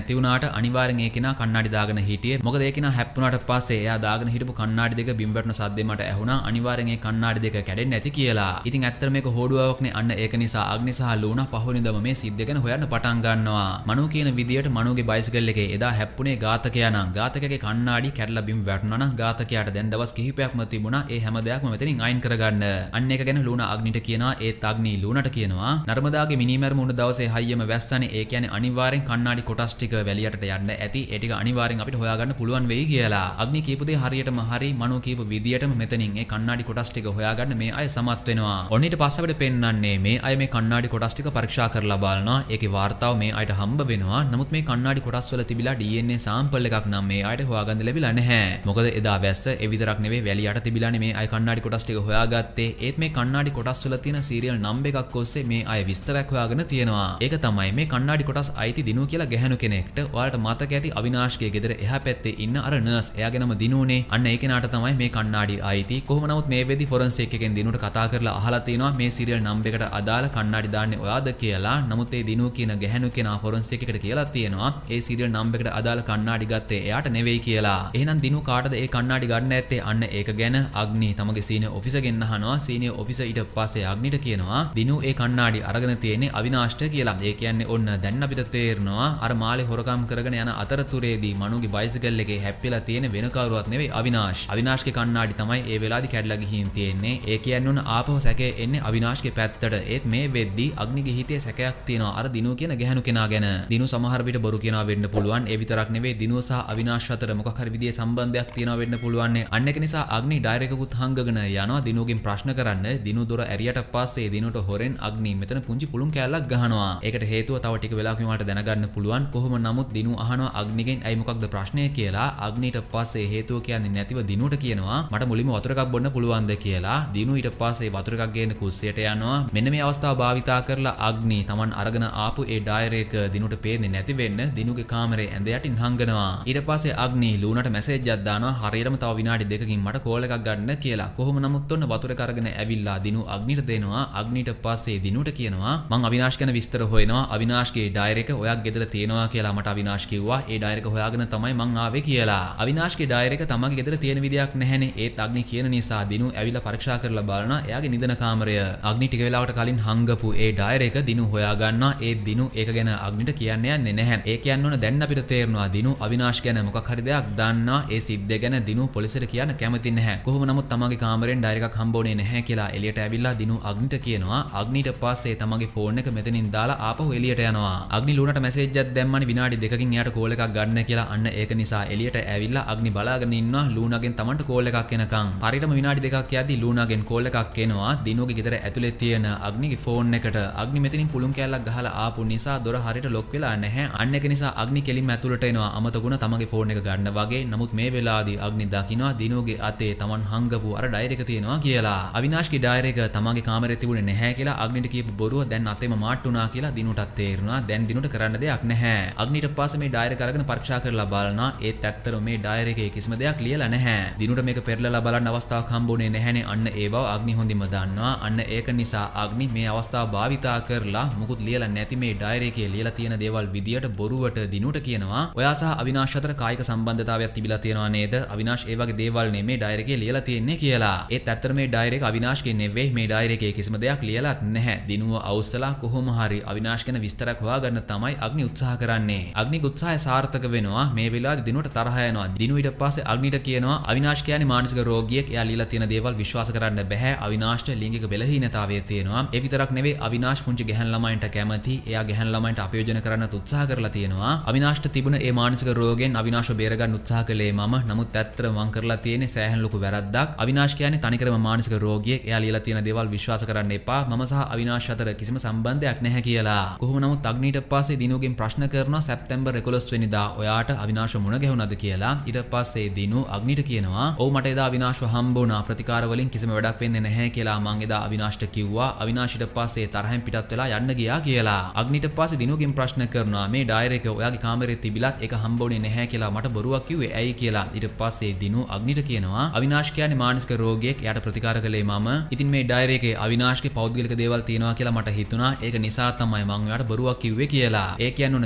නැති වුණාට අනිවාර්යෙන් ඒ කෙනා කණ්ණාඩි දාගෙන හිටියේ. මොකද ඒ කෙනා හැප්පුණාට පස්සේ එයා දාගෙන හිටපු කණ්ණාඩි දෙක බිම් වැටුණ සද්දේ මට ඇහුණා. අනිවාර්යෙන් ඒ කණ්ණාඩි දෙක කැඩෙන්නේ නැති කියලා. ඉතින් ඇත්තට මේක හොඩුවාවක්නේ. අන්න ඒක නිසා අග්නි සහ ලූනා පහුවෙනිදම මේ සිද්ධිය ගැන හොයන්න පටන් ගන්නවා. මනෝ කියන විදියට මනෝගේ බයිසිකල් එකේ එදා හැප්පුණේ ඝාතකයා නම් ඝාතකයාගේ කණ්ණාඩි කැඩලා බිම් වැටුණා නම් ඝාතකයාට දැන් දවස් කිහිපයක්ම තිබුණා ඒ හැම දෙයක්ම මෙතනින් අයින් කරගන්න. අන්න ඒක ගැන ලූනා අග්නිට කියනවා. ඒත් අග්නි ලූනාට කියනවා නර්මදාගේ මිනිමැරුම උණු දවසේ හයියම වැස්සනේ. ඒ කියන්නේ අනිවාර්යෙන් කණ්ණාඩි කොටස් ටික වැලියටට යන්න ඇති. ඒ ටික අනිවාර්යෙන් අපිට හොයාගන්න පුළුවන් වෙයි කියලා. අග්නි කියපු දේ හරියටම හරි. මනෝ කියපු විදියටම මෙතනින් ඒ කණ්ණාඩි කොටස් ටික හොයාගන්න මේ අය සමත් වෙනවා. ඔන්න ඊට පස්සේ අපිට පෙන්වන්නේ මේ අය මේ කණ්ණාඩි කොටස් ටික පරීක්ෂා කරලා බලනවා. ඒකේ වාර්තාව මේ අයට හම්බ වෙනවා. නමුත් මේ කණ්ණාඩි කොටස් වල තිබිලා ඩී එන් ඒ සාම්පල් එකක් නම් මේ අයට හොයාගන්න ලැබිලා නැහැ. මොකද එදා වැස්ස ඒ විතරක් නෙවෙයි වැලිය යට තිබිලානේ මේ අය කණ්ණාඩි කොටස් ටික හොයාගත්තේ. ඒත් මේ කණ්ණාඩි කොටස් වල තියෙන සීරියල් නම්බර් එකක් ඔස්සේ මේ අය විස්තරයක් හොයාගෙන තියෙනවා. ඒක තමයි මේ කණ්ණාඩි කොටස් අයිති දිනු කියලා ගැහණු කෙනෙක්ට. ඔයාලට මතක ඇති අවිනාශ්ගේ ගෙදර එහා පැත්තේ ඉන්න අර නර්ස් එයාගේ නම දිනුනේ. අන්න ඒ කෙනාට තමයි මේ කණ්ණාඩි අයිති. කොහොම නමුත් මේ වෙද්දි ෆොරන්සික් එකෙන් දිනුට කතා කරලා අහලා තිනවා මේ සීරියල් නම්බර් එකට අදාළ කණ්ණාඩි දාන්නේ ඔයාද කියලා. නමුත් ඒ දිනු කියන ගැහණු කෙනා ෆොරන්සික් එකට කියලා තියෙනවා ඒ සීරියල් නම්බර් එකට අදාළ කණ්ණාඩි ගත්තේ එයාට නෙවෙයි කියලා. එහෙනම් දිනු කාටද ඒ කණ්ණාඩි ගන්න ඇත්තේ? අන්න ඒක ගැන අග්නි තමගේ සීනියර් ඔෆිසර්ගෙන් අහනවා. සීනියර් ඔෆිසර් ඊට පස්සේ අග්නිට කියනවා දිනු ඒ කණ්ණාඩි අරගෙන තියෙන්නේ අවිනාශ්ට කියලා. ඒ කියන්නේ ඔන්න දැන් අපිට තේරෙනවා අර මාලේ හොරකම් කරගෙන යන අතරතුරේදී මනුගේ බයිසිකල් එකේ හැප්පිලා තියෙන වෙන කවුරුවත් නෙවෙයි අවිනාශ්. අවිනාශ්ගේ කණ්ණාඩි තමයි ඒ වෙලාවේදී කැඩලා ගිහින් තියෙන්නේ. ඒ කියන්නේ ඔන්න ආපහු සැකේ එන්නේ අවිනාශ්ගේ පැත්තට. ඒත් මේ වෙද්දී අග්නිගේ හිතේ සැකයක් තියෙනවා අර දිනු කියන ගැහණු කෙනා ගැන. දිනු සමහර විට බොරු කියනවා වෙන්න පුළුවන්. ඒ විතරක් නෙවෙයි දිනු සහ අවිනාශ් අතර මොකක් හරි විදිහේ සම්බන්ධයක් තියෙනවා වෙන්න පුළුවන්. අන්න ඒක නිසා අග්නි ඩයරෙක්කුත් හංගගෙන යනවා දිනුගෙන් ප්‍රශ්න කරන්න. දිනු දොර ඇරියට පස්සේ දිනුට හොරෙන් අග්නි මෙතන පුංචි පුළුන් කෑල්ලක් ගහනවා. ඒකට හේතුව තව ටික වෙලාවකින් ඔයාලට දැනගන්න පුළුවන්. කොහොම නමුත් දිනු අහනවා අග්නිගෙන් ඇයි මොකක්ද ප්‍රශ්නය කියලා. අග්නිට පස්සේ හේතුව කියන්නේ නැතිව දිනුට කියනවා මට මුලින්ම වතුර එකක් බොන්න පුළුවන්ද කියලා. දිනු ඊට පස්සේ වතුර එකක් ගේන්න කුස්සියට යනවා. මෙන්න මේ අවස්ථාව භාවිතා කරලා අග්නි Taman අරගෙන ආපු ඒ ඩයර් එක දිනුට පේන්නේ නැති වෙන්න දිනුගේ කාමරේ ඇඳ යටින් හංගනවා. ඊට පස්සේ අග්නි ලූනාට මැසේජ් එකක් දානවා හරියටම තව විනාඩි දෙකකින් මට කෝල් එකක් ගන්න කියලා. කොහොම නමුත් ඔන්න වතුර එක අරගෙන ඇවිල්ලා දිනු අග්නිට දෙනවා. අග්නිට පස්සේ දිනුට කියනවා මං අවිනාශ් ගැන විස්තර හොයනවා. අවිනාශ්ගේ ඩයර් එක ඔයාගේ ගෙදර තියෙනවා කියලා මට අවිනාශ් කිව්වා. ඒ ඩයර් එක හොයාගෙන තමයි මං ආවේ කියලා. අවිනාශ්ගේ ඩයර් එක තමන්ගේ ගෙදර තියෙන විදියක් නැහැනේ. ඒත් අග්නි කියන නිසා දිනු ඇවිල්ලා පරීක්ෂා කරලා බලනවා එයාගේ නිදන කාමරය. අග්නි ටික වෙලාවකට කලින් හංගපු ඒ ඩයර් එක දිනු හොයා ගන්නවා. ඒ දිනු ඒක ගැන අග්නිට කියන්න යන්නේ නැහැ. ඒ කියන්න ඕන දැන් අපිට තේරෙනවා දිනු අවිනාශ් ගැන මොකක් හරි දෙයක් දන්නා. ඒ සිද්ධිය ගැන දිනු පොලිසියට කියන්න කැමති නැහැ. කොහොම නමුත් තමන්ගේ කාමරෙන් ඩයර් එකක් හම්බුනේ නැහැ කියලා එළියට ඇවිල්ලා දිනු අග්නිට කියනවා. අග්නිට පස්සේ තමන්ගේ ෆෝන් එක මෙතනින් දාලා ආපහු එළියට යනවා. අග්නි ලූනාට මැසේජ් එකක් දැම්මනේ විනාඩි දෙකකින් එයාට කෝල් එකක් ගන්න කියලා. අන්න ඒක නිසා එළියට ඇවිල්ලා අග්නි බලාගෙන ඉන්නවා ලූනාගෙන් තමන්ට කෝල් එකක් එනකන්. හරියටම විනාඩි දෙකක් යද්දි ලූනාගෙන් කෝල් එකක් එනවා දිනුගේ ගෙදර ඇතුලේ තියෙන අග්නිගේ ෆෝන් එකට. අග්නි මෙතනින් පුළුන් කෑල්ලක් ගහලා ආපු නිසා දොර හරියට ලොක් වෙලා නැහැ. අන්න ඒක නිසා අග්නි කෙලින්ම ඇතුළට එනවා අමතකුණ තමන්ගේ ෆෝන් එක ගන්න වගේ. නමුත් මේ වෙලාවේදී අග්නි දකින්නවා දිනුගේ අතේ තමන් හංගපු අර ඩයර් එක තියෙනවා කියලා. අවිනාශ්ගේ ඩයර් එක තමන්ගේ කාමරේ තිබුණේ නැහැ කියලා අග්නිට කියපු බොරුව දැන් අතේම මාට්ටුණා කියලා දිනුටත් තේරුණා. දැන් දිනුට කරන්න දෙයක් නැහැ. අග්නිට පස්සේ මේ ඩයර් එක අරගෙන පරීක්ෂා කරලා බලනවා. ඒත් ඇත්තටම මේ ඩයර් එකේ කිසිම දෙයක් ලියලා නැහැ. දිනුට මේක පෙරලලා බලන්න අවස්ථාවක් හම්බුනේ නැහැනේ. අන්න ඒ බව අග්නි හොඳින්ම දන්නවා. අන්න ඒක නිසා අග්නි මේ අවස්ථාව භාවිතා කරලා මුකුත් ලියලා නැති මේ ඩයර් එකේ ලියලා තියෙන දේවල් විදියට බොරුවට දිනුට කියනවා ඔයා සහ අවිනාශ් අතර කායික සම්බන්ධතාවයක් තිබිලා තියෙනවා නේද? අවිනාශ් ඒ වගේ දේවල් නෙමේ ඩයර් එකේ ලියලා තියෙන්නේ කියලා. ඒත් ඇත්තට මේ ඩයර් එක අවිනාශ්ගේ නෙවෙයි. මේ ඩයර් එකේ කිසිම දෙයක් ලියලාත් නැහැ. දිනුව අවුස්සලා කොහොම හරි අවිනාශ් ගැන විස්තරයක් හොයාගන්න තමයි අග්නි උත්සාහ කරන්නේ. අග්නිගේ උත්සාහය සාර්ථක වෙනවා. මේ වෙලාවේදී දිනුවට තරහ යනවා. දිනුව ඊට පස්සේ අග්නිට කියනවා අවිනාශ් කියන්නේ මානසික රෝගියෙක්. එයා ලියලා තියෙන දේවල් විශ්වාස කරන්න බෑ. අවිනාශ්ට ලිංගික බෙලහීනතාවය තියෙනවා. ඒ විතරක් නෙවෙයි අවිනාශ් පුංචි ගැහැණු ළමයින්ට කැමති. එයා ගැහැණු ළමයින්ට අපයෝජන කරන්නත් උත්සාහ කරලා තියෙනවා. අවිනාශ්ට තිබුණ ඒ මානසික රෝගයෙන් අවිනාශව බේරගන්න උත්සාහ කළේ මම. නමුත් ඇත්තටම මං කරලා තියෙන්නේ සෑහෙන ලොකු වැරද්දක්. අවිනාශ් කියන්නේ තනිකරම මානසික රෝගියෙක්. එයා ලියලා තියෙන දේවල් විශ්වාස කරන්න එපා. මම සහ අවිනාශ් අතර කිසිම සම්බන්ධයක් නැහැ කියලා. කොහොම නමුත් අග්නිට පස්සේ දිනුගෙන් ප්‍රශ්න කරනවා සැප්තැම්බර් එකොළොස් වෙනිදා ඔයාට අවිනාශව මුණ ගැහුණාද කියලා. ඊට පස්සේ දිනු අග්නිට කියනවා ඔව් මට එදා අවිනාශව හම්බ වුණා. ප්‍රතිකාර වලින් කිසිම වැඩක් වෙන්නේ නැහැ කියලා මං එදා අවිනාශට කිව්වා. අවිනාශ ඊට පස්සේ තරහෙන් පිටත් වෙලා යන්න ගියා කියලා. අග්නිට පස්සේ දිනුගෙන් ප්‍රශ්න කරනවා මේ ඩයර් එක ඔයාගේ කාමරේ තිබිලත් ඒක හම්බ වුණේ නැහැ කියලා මට බොරුවක් කිව්වේ ඇයි කියලා. ඊට පස්සේ දිනු අග්නිට කියනවා අවිනාශ් කියන්නේ මානසික රෝගියෙක්. එයාට ප්‍රතිකාර කළේ මම. ඉතින් මේ ඩයර් එකේ අවිනාශ්ගේ පෞද්ගලික දේවල් තියෙනවා කියලා මට හිතුණා. ඒක නිසා තමයි මං ඔයාට බොරුවක් කිව්වේ කියලා. ඒ කියන්නේ උන දැන් අපිට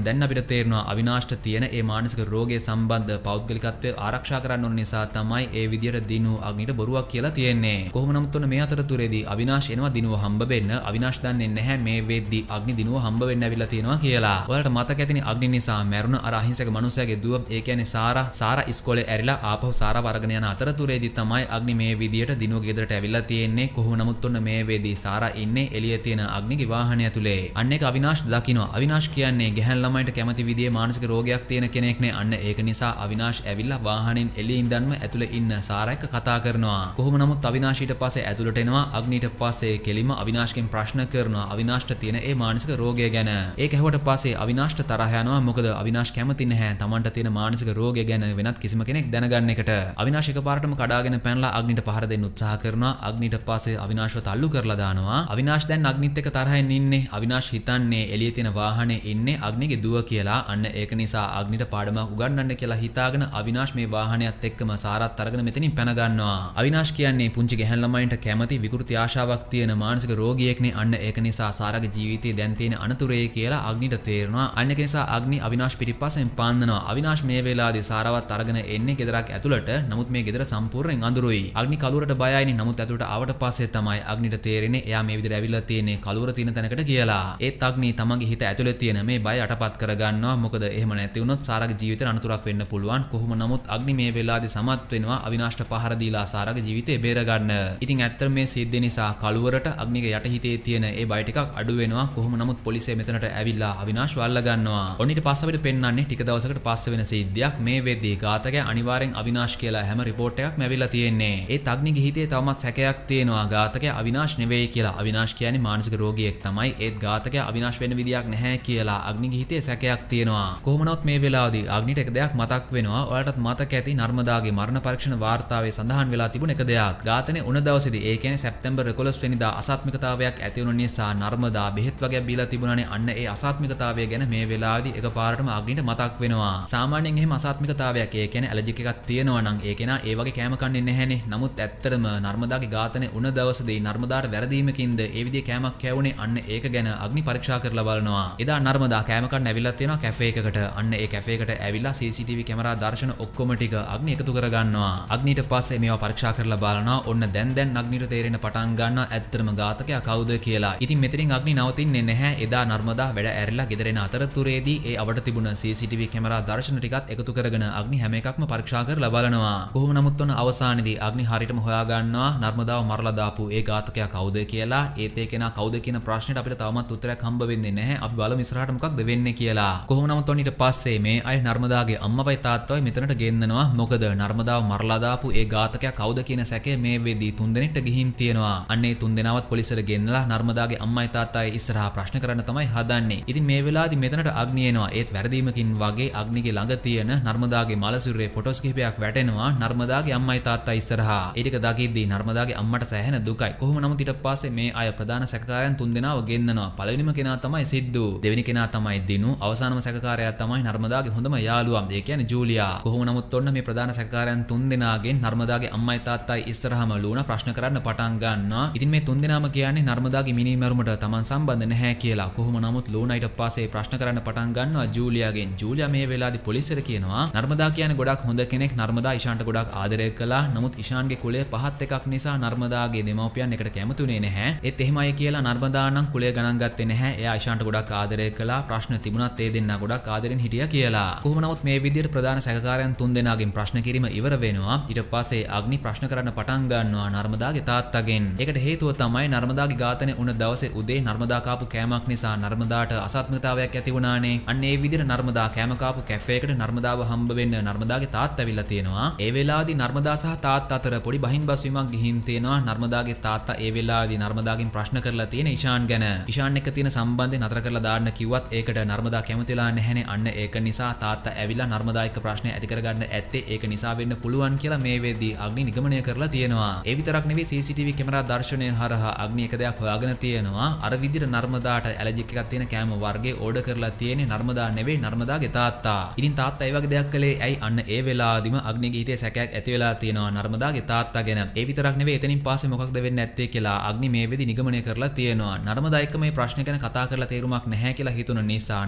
තේරෙනවා අවිනාෂ්ට තියෙන ඒ මානසික රෝගයේ සම්බන්ධ පෞද්ගලිකත්වය ආරක්ෂා කරන්න ඕන නිසා තමයි ඒ විදියට දිනු අග්නිට බොරුවක් කියලා තියෙන්නේ. කොහොම නමුත් ඔන්න මේ අතරතුරේදී අවිනාෂ් එනවා දිනුව හම්බ වෙන්න. අවිනාෂ් දන්නේ නැහැ මේ වෙද්දී අග්නි දිනුව හම්බ වෙන්න ඇවිල්ලා තියෙනවා කියලා. ඔයාලට මතක ඇතිනේ අග්නි නිසා මැරුණ අර අහිංසක මනුස්සයාගේ දුව ඒ කියන්නේ සාරා සාරා ඉස්කෝලේ ඇරිලා ආපහු සාරා වරගෙන යන අතරතුරේදී තමයි අග්නි මේ විදියට දිනුවගේ ගෙදරට ඇවිල්ලා තියෙන්නේ. කොහොම නමුත් ඔන්න මේ වෙද්දී සාරා ඉන්නේ එළියේ තියෙන අග්නිගේ වාහනය ඇතුලේ. අන්න ඒක අවිනාෂ් දකිනවා. අවිනාෂ් කියන්නේ ගැහැණු ළමයින්ට කැමති විදිහේ මානසික රෝගයක් තියෙන කෙනෙක් නේ. අන්න ඒක නිසා අවිනාෂ් ඇවිල්ලා වාහනෙන් එළියේ ඉඳන්ම ඇතුලේ ඉන්න සාරා එක්ක කතා කරනවා. කොහොම නමුත් අවිනාෂ් ඊට පස්සේ ඇතුළට එනවා. අග්නිට පස්සේ කෙලිම අවිනාෂ්ගෙන් ප්‍රශ්න කරනවා අවිනාෂ්ට තියෙන ඒ මානසික රෝගය ගැන. ඒක ඇහුවට පස්සේ අවිනාෂ්ට තරහ යනවා. මොකද අවිනාෂ් කැමති නැහැ තමන්ට තියෙන මානසික රෝගය ගැන වෙනත් කිසිම කෙනෙක් දැනගන්න එකට. අවිනාෂ් එකපාරටම කඩාගෙන පැනලා අග්නිට පහර දෙන්න උත්සාහ කරනවා. අග්නිට පස්සේ අවිනාෂ්ව තල්ලු කරලා දානවා. අවිනාෂ් දැන් අග්නිත් එක්ක තරහෙන් ඉන්නේ. අවිනාෂ් හිතන්නේ එළියේ තියෙන වාහනේ ඉන්නේ අග්නිගේ දුව කියලා. අන්න ඒක නිසා අග්නිට පාඩමක් උගන්වන්න කියලා හිතාගෙන අවිනාෂ් මේ වාහනයත් එක්කම සාරාත් අරගෙන මෙතනින් පැන ගන්නවා. අවිනාෂ් කියන්නේ පුංචි ගැහැණු ළමයින්ට කැමති විකෘති ආශාවක් තියෙන මානසික රෝගියෙක්නේ. අන්න ඒක නිසා සාරාගේ ජීවිතේ දැන් තියෙන අනතුරේ කියලා අග්නිට තේරෙනවා. අන්න ඒක නිසා අග්නි අවිනාෂ් පිටිපස්සෙන් පාන්නනවා. අවිනාෂ් මේ වෙලාවේදී සාරාවත් අරගෙන එන්නේ ගෙදරක් ඇතුළට. නමුත් මේ ගෙදර සම්පූර්ණයෙන් අඳුරුයි. අග්නි කලුවරට බයයිනේ. නමුත් ඇතුළට ආවට පස්සේ තමයි අග්නිට තේරෙන්නේ එයා මේ විදිහට ඇවිල්ලා තියෙන්නේ කලුවර තියෙන තැනකට කියලා. ඒත් අග්නි තමන්ගේ හිත ඇතුළේ තියෙන මේ බය යටපත් කරගන්නවා. මොකද එහෙම නැති වුණොත් සාරාගේ ජීවිතේට අනතුරක් වෙන්න පුළුවන්. කොහොම නමුත් අග්නි මේ වෙලාවේදී සමත් වෙනවා අවිනාෂ්ට පහර දීලා සාරාගේ ජීවිතේ බේර ගන්න. ඉතින් ඇත්තට මේ සිද්ධිය නිසා කලුවරට අග්නිගේ යට හිතේ තියෙන ඒ බය ටිකක් අඩු වෙනවා. කොහොම නමුත් පොලිසිය මෙතනට ඇවිල්ලා අවිනාෂ්ව අල්ල ගන්නවා. ඔන්න ඊට පස්සේ අපිට පෙන්වන්නේ ටික දවසකට පස්සේ වෙන සිද්ධියක්. මේ වෙද්දී ඝාතකයා අනිවාර්යෙන් අවිනාෂ් කියලා හැම රිපෝට් එකක්ම ඇවිල්ලා තියෙන්නේ. ඒත් අග්නිගේ හිතේ තවමත් සැකයක් තියෙනවා ඝාතකයා අවිනාෂ් නෙවෙයි කියලා. අවිනාෂ් කියන්නේ මානසික රෝගියෙක් තමයි. ඒත් ඝාතකයා අවිනාෂ් වෙන්න විදියක් නැහැ කියලා අග්නිගේ හිතේ සැකයක් තියෙනවා. කොහොම නමුත් මේ වෙලාවේදී අග්නිට එක දෙයක් මතක් වෙනවා. ඔයාලටත් මතක ඇති නර්මදාගේ මරණ පරීක්ෂණ වාර්තාවේ සඳහන් වෙලා තිබුණ එක දෙයක්. ඝාතනය වුණ දවසේදී ඒ කියන්නේ සැප්තැම්බර් එකොළොස් වෙනිදා අසාත්මිකතාවයක් ඇති වුණ නිසා නර්මදා බෙහෙත් වගේ බීලා තිබුණානේ. අන්න ඒ අසාත්මිකතාවය ගැන මේ වෙලාවේදී එකපාරටම අග්නිට මතක් වෙනවා. සාමාන්‍යයෙන් එහෙම අසාත්මිකතාවයක් ඒ කියන්නේ ඇලර්ජික් එකක් තියෙනවා නම් ඒ කෙනා ඒ වගේ කෑම කන්නේ නැහැනේ. නමුත් ඇත්තටම නර්මදාගේ ඝාතනය වුණ දවසේදී නර්මදාට වැරදීමකින්ද ඒ විදිහේ කෑමක් කෑවුනේ. අන්න ඒක ගැන අග්නි පරීක්ෂා කරලා බලනවා. එදා නර්මදා කෑම කන්න ඇවිල්ලා තියෙනවා කැෆේ එකකට. අන්න ඒ කැෆේ එකට ඇවිල්ලා සී සී ටී වී කැමරා දර්ශන ඔක්කොම ටික අග්නි එකතු කර ගන්නවා. අග්නිට පස්සේ මේවා පරීක්ෂා කරලා බලනවා. ඔන්න දැන් දැන් අග්නිට තේරෙන්න පටන් ගන්නවා ඇත්තටම ඝාතකයා කවුද කියලා. ඉතින් මෙතනින් අග්නි නවතින්නේ නැහැ. එදා නර්මදා වැඩ ඇරිලා ගෙදර එන අතරතුරේදී ඒ අවට තිබුණ සී සී ටී වී කැමරා දර්ශන ටිකත් එකතු කරගෙන අග්නි හැම එකක්ම පරීක්ෂා කරලා බලනවා. කොහොම නමුත් ඔන්න අවසානයේදී අග්නි හරියටම හොයා ගන්නවා නර්මදාව මරලා දාපු ඒ ඝාතකයා කවුද කියලා. ඒත් ඒ කෙනා කවුද කියන ප්‍රශ්නෙට අපිට තවමත් උත්තරයක් හම්බ වෙන්නේ නැහැ. අපි බලමු ඉස්සරහට මොකක්ද වෙන්නේ කියලා. කොහොම නමුත් ඔන්න ඊට පස්සේ මේ අය නර්මදාගේ අම්මවයි තාත්තවයි මෙතනට ගෙන්නනවා. මොකද නර්මදාව මරලා දාපු ඒ ඝාතකයා කවුද කියන සැකය මේ වෙද්දී තුන්දෙනෙක්ට ගිහින් තියෙනවා. අන්න ඒ තුන්දෙනාවත් පොලිසියට ගෙන්නලා නර්මදාගේ අම්මයි තාත්තයි ඉස්සරහා ප්‍රශ්න කරන්න තමයි හදන්නේ. ඉතින් මේ වෙලාවේදී මෙතනට අග්නි එනවා. ඒත් වැරදීමකින් වගේ අග්නිගේ ළඟ තියෙන නර්මදාගේ මලසිරුරේ ෆොටෝස් කිහිපයක් වැටෙනවා නර්මදාගේ අම්මයි තාත්තා ඉස්සරහා. ඒ ටික දකිද්දී නර්මදාගේ අම්මට සෑහෙන දුකයි. කොහොම නමුත් ඊට පස්සේ මේ අය ප්‍රධාන සැකකාරයන් තුන්දෙනාව ගෙන්නනවා. පළවෙනිම කෙනා තමයි සිද්ධු. දෙවෙනි කෙනා තමයි දිනු. අවසානම සැකකාරයා තමයි නර්මදාගේ හොඳම යාළුවා. ඒ කියන්නේ ජූලියා. කොහොම නමුත් ඔන්න මේ ප්‍රධාන සැකකාරයන් තුන්දෙනාගෙන් නර්මදාගේ අම්මයි තාත්තයි ඉස්සරහම ලූනා ප්‍රශ්න කරන්න පටන් ගන්නවා. ඉතින් මේ තුන්දෙනාම කියන්නේ නර්මදාගේ මිනිමරුමට Taman සම්බන්ධ නැහැ කියලා. කොහොම නමුත් ලූනා ඊට පස්සේ ප්‍රශ්න කරන්න පටන් ගන්නවා ජූලියාගෙන්. ජූලියා මේ වෙලාවේදී පොලිසියට කියනවා නර්මදා කියන්නේ ගොඩක් හොඳ කෙනෙක්. නර්මදා ඉෂාන්ට ගොඩක් ආදරය කළා. නමුත් ඉෂාන්ගේ කුලය පහත් එකක් නිසා නර්මදාගේ දෙමව්පියන් එකට කැමතුනේ නැහැ. ඒත් එහෙමයි කියලා නර්මදා නම් කුලය ගණන් ගත්තේ නැහැ. එයා ඉෂාන්ට ගොඩක් ආදරය කළා. ප්‍රශ්න තිබුණත් ඒ දෙන්නා ගොඩක් ආදරෙන් හිටියා කියලා. කොහොම නමුත් මේ විදිහට ප්‍රධාන සැකකාරයන් තුන්දෙනාගෙන් ප්‍රශ්න කිරීම ඉවර වෙනවා. ඊට පස්සේ අග්නි ප්‍රශ්න කරන්න පටන් ගන්නවා නර්මදාගේ තාත්තගෙන්. ඒකට හේතුව තමයි නර්මදාගේ ඝාතනය වුණ දවසේ උදේ නර්මදා කාපු කෑමක් නිසා නර්මදාට අසාත්මිකතාවයක් ඇති වුණානේ. අන්න ඒ විදිහට නර්මදා කෑම කාපු කැෆේ එකට නර්මදාව හම්බ වෙන්න නර්මදාගේ තාත්තා ඇවිල්ලා තියෙනවා. ඒ වෙලාවේදී නර්මදා සහ තාත්තා අතර පොඩි බහින් බස්වීමක් ගිහින් තියෙනවා. නර්මදාගේ තාත්තා ඒ වෙලාවේදී නර්මදාගෙන් ප්‍රශ්න කරලා තියෙන ඉෂාන් ගැන. ඉෂාන් එක්ක තියෙන සම්බන්ධය නතර කරලා දාන්න කිව්වත් ඒකට නර්මදා කැමතිලා නැහැනේ. අන්න ඒක නිසා තාත්තා ඇවිල්ලා නර්මදා එක්ක ප්‍රශ්න ඇති කරගන්න ඇත්තේ ඒක නිසා වෙන්න පුළුවන් කියලා මේ වෙද්දී අග්නි නිගමනය කරලා තියෙනවා. ඒ විතරක් නෙවෙයි සී සී ටී වී කැමරා දර්ශනය හරහා අග්නි එක දෙයක් හොයාගෙන තියෙනවා. අර විදිහට නර්මදාට ඇලර්ජික් එකක් තියෙන කෑම වර්ගේ ඕඩර් කරලා තියෙන්නේ නර්මදා නෙවෙයි නර්මදාගේ තාත්තා. ඉතින් තාත්තා ඒ වගේ දෙයක් කළේ ඇයි? අන්න ඒ වෙලාවදිම අග්නිගේ හිතේ සැකයක් ඇති වෙලා තියෙනවා නර්මදාගේ තාත්තා ගැන. ඒ විතරක් නෙවෙයි එතනින් පස්සේ මොකක්ද වෙන්නේ නැත්තේ කියලා අග්නි මේ වෙදි නිගමනය කරලා තියෙනවා. නර්මදා එක්ක මේ ප්‍රශ්න ගැන කතා කරලා තේරුමක් නැහැ කියලා හිතුන නිසා නර්මදාගේ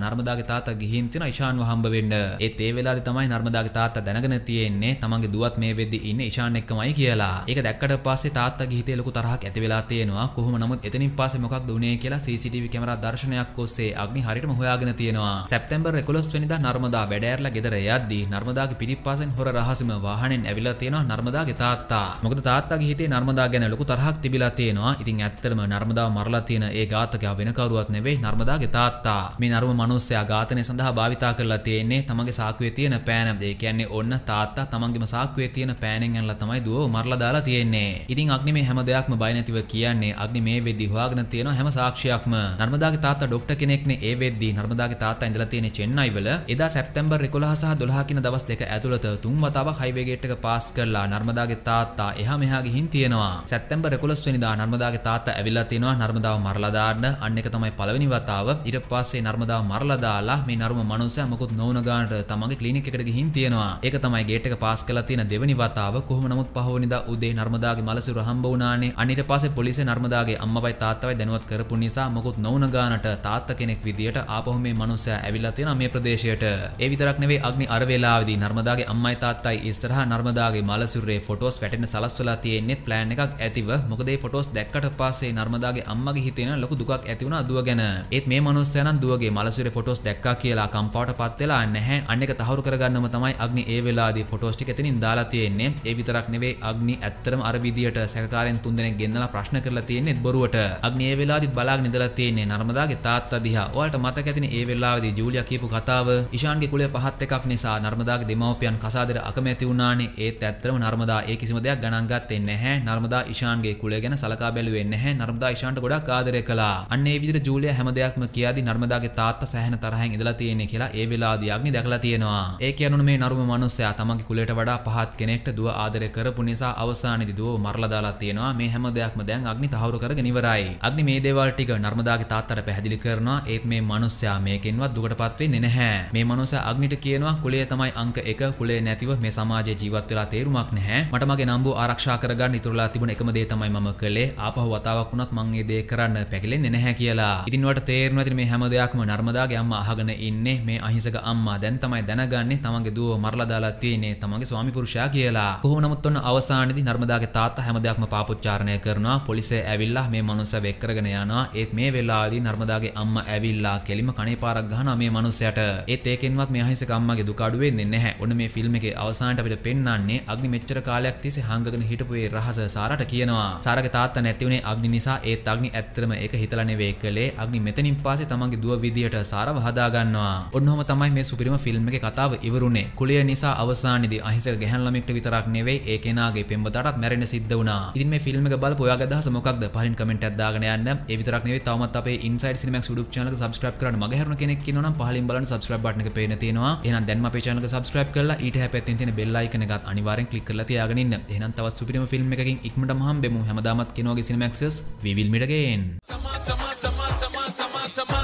තාත්තා ගිහින් තියෙන ඉෂාන්ව හම්බ වෙන්න. ඒත් ඒ වෙලාවේ තමයි නර්මදාගේ තාත්තා දැනගෙන තියෙන්නේ තමන්ගේ දුවත් මේ වෙද්දි ඉන්නේ ඉෂාන් එක්කමයි කියලා. ඒක දැක්කට පස්සේ තාත්තගේ හිතේ ලොකු තරහක් ඇති වෙලා තියෙනවා. කොහොම නමුත් එතනින් පස්සේ මොකක්ද උනේ කියලා සී සී ටී වී කැමරා දර්ශනයක් ඔස්සේ අග්නි හරියටම හොයාගෙන තියෙනවා. සැප්තැම්බර් එකොළොස් වෙනිදා නර්මදා වැඩ ඇරලා ගෙදර යද්දී නර්මදාගේ පිටිපස්සෙන් හොර රහසෙම වාහනෙන් ඇවිල්ලා තියෙනවා නර්මදාගේ තාත්තා. මොකද තාත්තාගේ හිතේ නර්මදා ගැන ලොකු තරහක් තිබිලා තියෙනවා. ඉතින් ඇත්තටම නර්මදාව මරලා තියෙන ඒ ඝාතකයා වෙන කවුරුවත් නෙවෙයි නර්මදාගේ තාත්තා. මේ නරුම මිනිස්සයා ඝාතනය සඳහා භාවිතා කරලා තියෙන්නේ තමන්ගේ සාක්කුවේ තියෙන පෑන. ඒ කියන්නේ ඔන්න තාත්තා තමන්ගේම සාක්කුවේ තියෙන පෑනෙන් ඇනලා තමයි දුවව මරලා දාලා තියෙන්නේ. ඉතින් අග්නි මේ හැම දෙයක්ම බය නැතිව කියන්නේ අග්නි මේ වෙද්දි හොයාගෙන තියෙන හැම සාක්ෂියක්ම. නර්මදාගේ තාත්තා ડોක්ටර් කෙනෙක්නේ. ඒ වෙද්දි නර්මදාගේ තාත්තා ඉඳලා තියෙන්නේ චෙන්නයි වල. එදා සැප්තැම්බර් එකොළහ සහ දොළහ කින දවස් දෙක ඇතුළත තුන් වතාවක් හයිවේ ගේට් එක පාස් කරලා නර්මදාගේ තාත්තා එහා මෙහා ගිහින් තියෙනවා. සැප්තැම්බර් එකොළොස් වෙනිදා නර්මදාගේ තාත්තා ඇවිල්ලා තියෙනවා නර්මදාව මරලා දාන්න. අන්න එක තමයි පළවෙනි වතාව. ඊට පස්සේ නර්මදාව මරලා දාලා මේ නරුම මනුස්සයා මොකුත් නොවුන ගානට තමන්ගේ ක්ලිනික් එකට ගිහින් තියෙනවා. ඒක තමයි ගේට් එක පාස් කරලා තියෙන දෙවෙනි වතාව. කොහොම නමුත් පහවෙනිදා උදේ නර්මදාගේ මලසිරුර හම්බ වුණානේ. අන්න ඊට පස්සේ පොලිසිය නර්මදාගේ අම්මවයි තාත්තවයි දැනුවත් කරපු නිසා මොකුත් නොවුන ගානට තාත්තා කෙනෙක් විදියට ආපහු මේ මනුස්සයා ඇවිල්ලා තියෙනවා මේ ප්‍රදේශයට. ඒ විතරක් නෙවෙයි අග්නි අර වෙලාවේදී නර්මදාගේ අම්මයි තාත්තයි ඉස්සරහා නර්මදාගේ මලසිරුරේ ෆොටෝස් වැටෙන්න සලස්වලා තියෙන්නේ ප්ලෑන් එකක් ඇතිව. මොකද මේ ෆොටෝස් දැක්කට පස්සේ නර්මදාගේ අම්මගේ හිතේ න ලොකු දුකක් ඇති වුණා දුව ගැන. ඒත් මේ මනුස්සයා නම් දුවගේ මලසිරුරේ ෆොටෝස් දැක්කා කියලා කම්පාවටපත් වෙලා නැහැ. අන්න එක තහවුරු කරගන්නම තමයි අග්නි ඒ වෙලාවේදී ෆොටෝස් ටික එතනින් දාලා තියෙන්නේ. ඒ විතරක් නෙවෙයි අග්නි ඇත්තටම අර විදියට සැකකාරයන් තුන්දෙනෙක් ගෙන්නලා ප්‍රශ්න කරලා තියෙන්නේ බොරුවට. අග්නි ඒ වෙලාවේදීත් බලාගෙන ඉඳලා තියෙන්නේ නර්මදාගේ තාත්තා දිහා. ඔයාලට මතක ඇතිනේ ඒ වෙලාවේදී ජූලියා කියපු කතාව. ඉෂාන්ගේ කුලය පහත් එකක් නිසා නර්මදාගේ දෙමව්පියන් කසාදෙර අකමැති වුණානේ. ඒත් ඇත්තටම නර්මදා ඒ කිසිම දෙයක් ගණන් ගත්තේ නැහැ. නර්මදා ඉෂාන්ගේ කුලය ගැන සලකා බැලුවේ නැහැ. නර්මදා ඉෂාන්ට ගොඩක් ආදරය කළා. අන්න ඒ විදිහට ජූලියා හැම දෙයක්ම කියාදී නර්මදාගේ තාත්තා සෑහෙන තරහෙන් ඉඳලා තියෙන්නේ කියලා ඒ වෙලාවේදී අග්නි දැකලා තියෙනවා. ඒ කියනුනේ මේ නරුම මනුස්සයා තමන්ගේ කුලයට වඩා පහත් කෙනෙක්ට දුව ආදරය කරපු නිසා අවසානයේදී දුව මරලා දාලා තියෙනවා. මේ හැම දෙයක්ම දැන් අග්නි තහවුරු කරගෙන ඉවරයි. අග්නි මේ දේවල් ටික නර්මදාගේ තාත්තට පැහැදිලි කරනවා. ඒත් මේ මනුස්සයා මේකෙන්වත් දුකටපත් වෙන්නේ නැහැ. මේ මනුස්සයා අග්නිට කියනවා කුලය තමයි අංක එක. කුලය නැතිව මේ සමාජයේ ජීවත් වෙලා තේරුමක් නැහැ. මට මගේ නම්බුව ආරක්ෂා කරගන්න ඉතුරුලා තිබුණ එකම දේ තමයි මම කළේ. ආපහු වතාවක් වුණත් මං මේ දේ කරන්න පැකිලෙන්නේ නැහැ කියලා. ඉතින් ඔයාලට තේරෙනවා ඉතින් මේ හැම දෙයක්ම නර්මදාගේ අම්මා අහගෙන ඉන්නේ. මේ අහිංසක අම්මා දැන් තමයි දැනගන්නේ තමන්ගේ දුවව මරලා දාලා තියෙන්නේ තමන්ගේ ස්වාමි පුරුෂයා කියලා. කොහොම නමුත් ඔන්න අවසානයේදී නර්මදාගේ තාත්තා හැම දෙයක්ම පාපොච්චාරණය කරනවා. පොලිසිය ඇවිල්ලා මේ මනුස්සයා වෙක් කරගෙන යනවා. ඒත් මේ වෙලාවේදී නර්මදාගේ අම්මා ඇවිල්ලා කෙලිම කණේ පාරක් ගහනවා මේ මනුස්සයාට. ඒත් ඒකෙන්වත් මේ අහිංසක අම්මාගේ දුක අඩු වෙන්නේ නැහැ. ඔන්න මේ ෆිල්ම් එකේ අවසානට අපිට පෙන්වන්නේ අග්නි මෙච්චර කාලයක් තිස්සේ හංගගෙන හිටපු ඒ රහස සාරාට කියනවා. සාරාගේ තාත්තා නැති වුණේ අග්නි නිසා. ඒත් අග්නි ඇත්තටම ඒක හිතලා නෙවෙයි කළේ. අග්නි මෙතනින් පස්සේ තමන්ගේ දුව විදියට සාරව හදා ගන්නවා. ඔන්නෝම තමයි මේ සුපිරිම ෆිල්ම් එකේ කතාව ඉවරුනේ. කුලය නිසා අවසානයේදී අහිංසක ගැහැණු ළමෙක්ට විතරක් නෙවෙයි ඒ කෙනාගේ පෙම්වතාටත් මැරෙන්න සිද්ධ වුණා. ඉතින් මේ ෆිල්ම් එක බලපු ඔයාගේ අදහස මොකක්ද? පහලින් කමෙන්ට් එකක් දාගෙන යන්න. ඒ විතරක් නෙවෙයි තවමත් අපේ Inside Cinemax YouTube channel එක subscribe කරන්න මග හැරුණ කෙනෙක් ඉන්නවා නම් පහලින් බලන්න subscribe button එක පේන තියෙනවා. එහෙනම් දැන්ම අපේ channel එක subscribe කරලා ඊට හැපැත්තෙන් තියෙන bell icon එකත් අනිවාර්යෙන් click කරලා තියාගෙන ඉන්න. එහෙනම් තවත් සුපිරිම ෆිල්ම් එකකින් ඉක්මනටම හම්බෙමු. හැමදාමත් කියන වගේ Cinemaxes we will meet again. Chama chama chama chama chama chama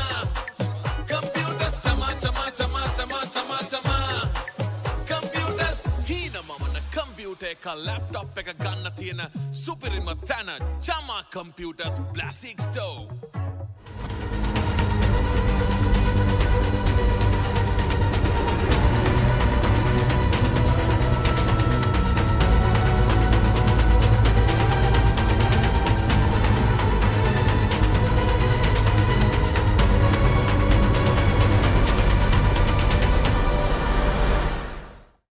computers chama chama chama chama chama chama computers hina mama computer එක laptop එක ගන්න තියෙන සුපිරිම තැන chama computers Blasix Store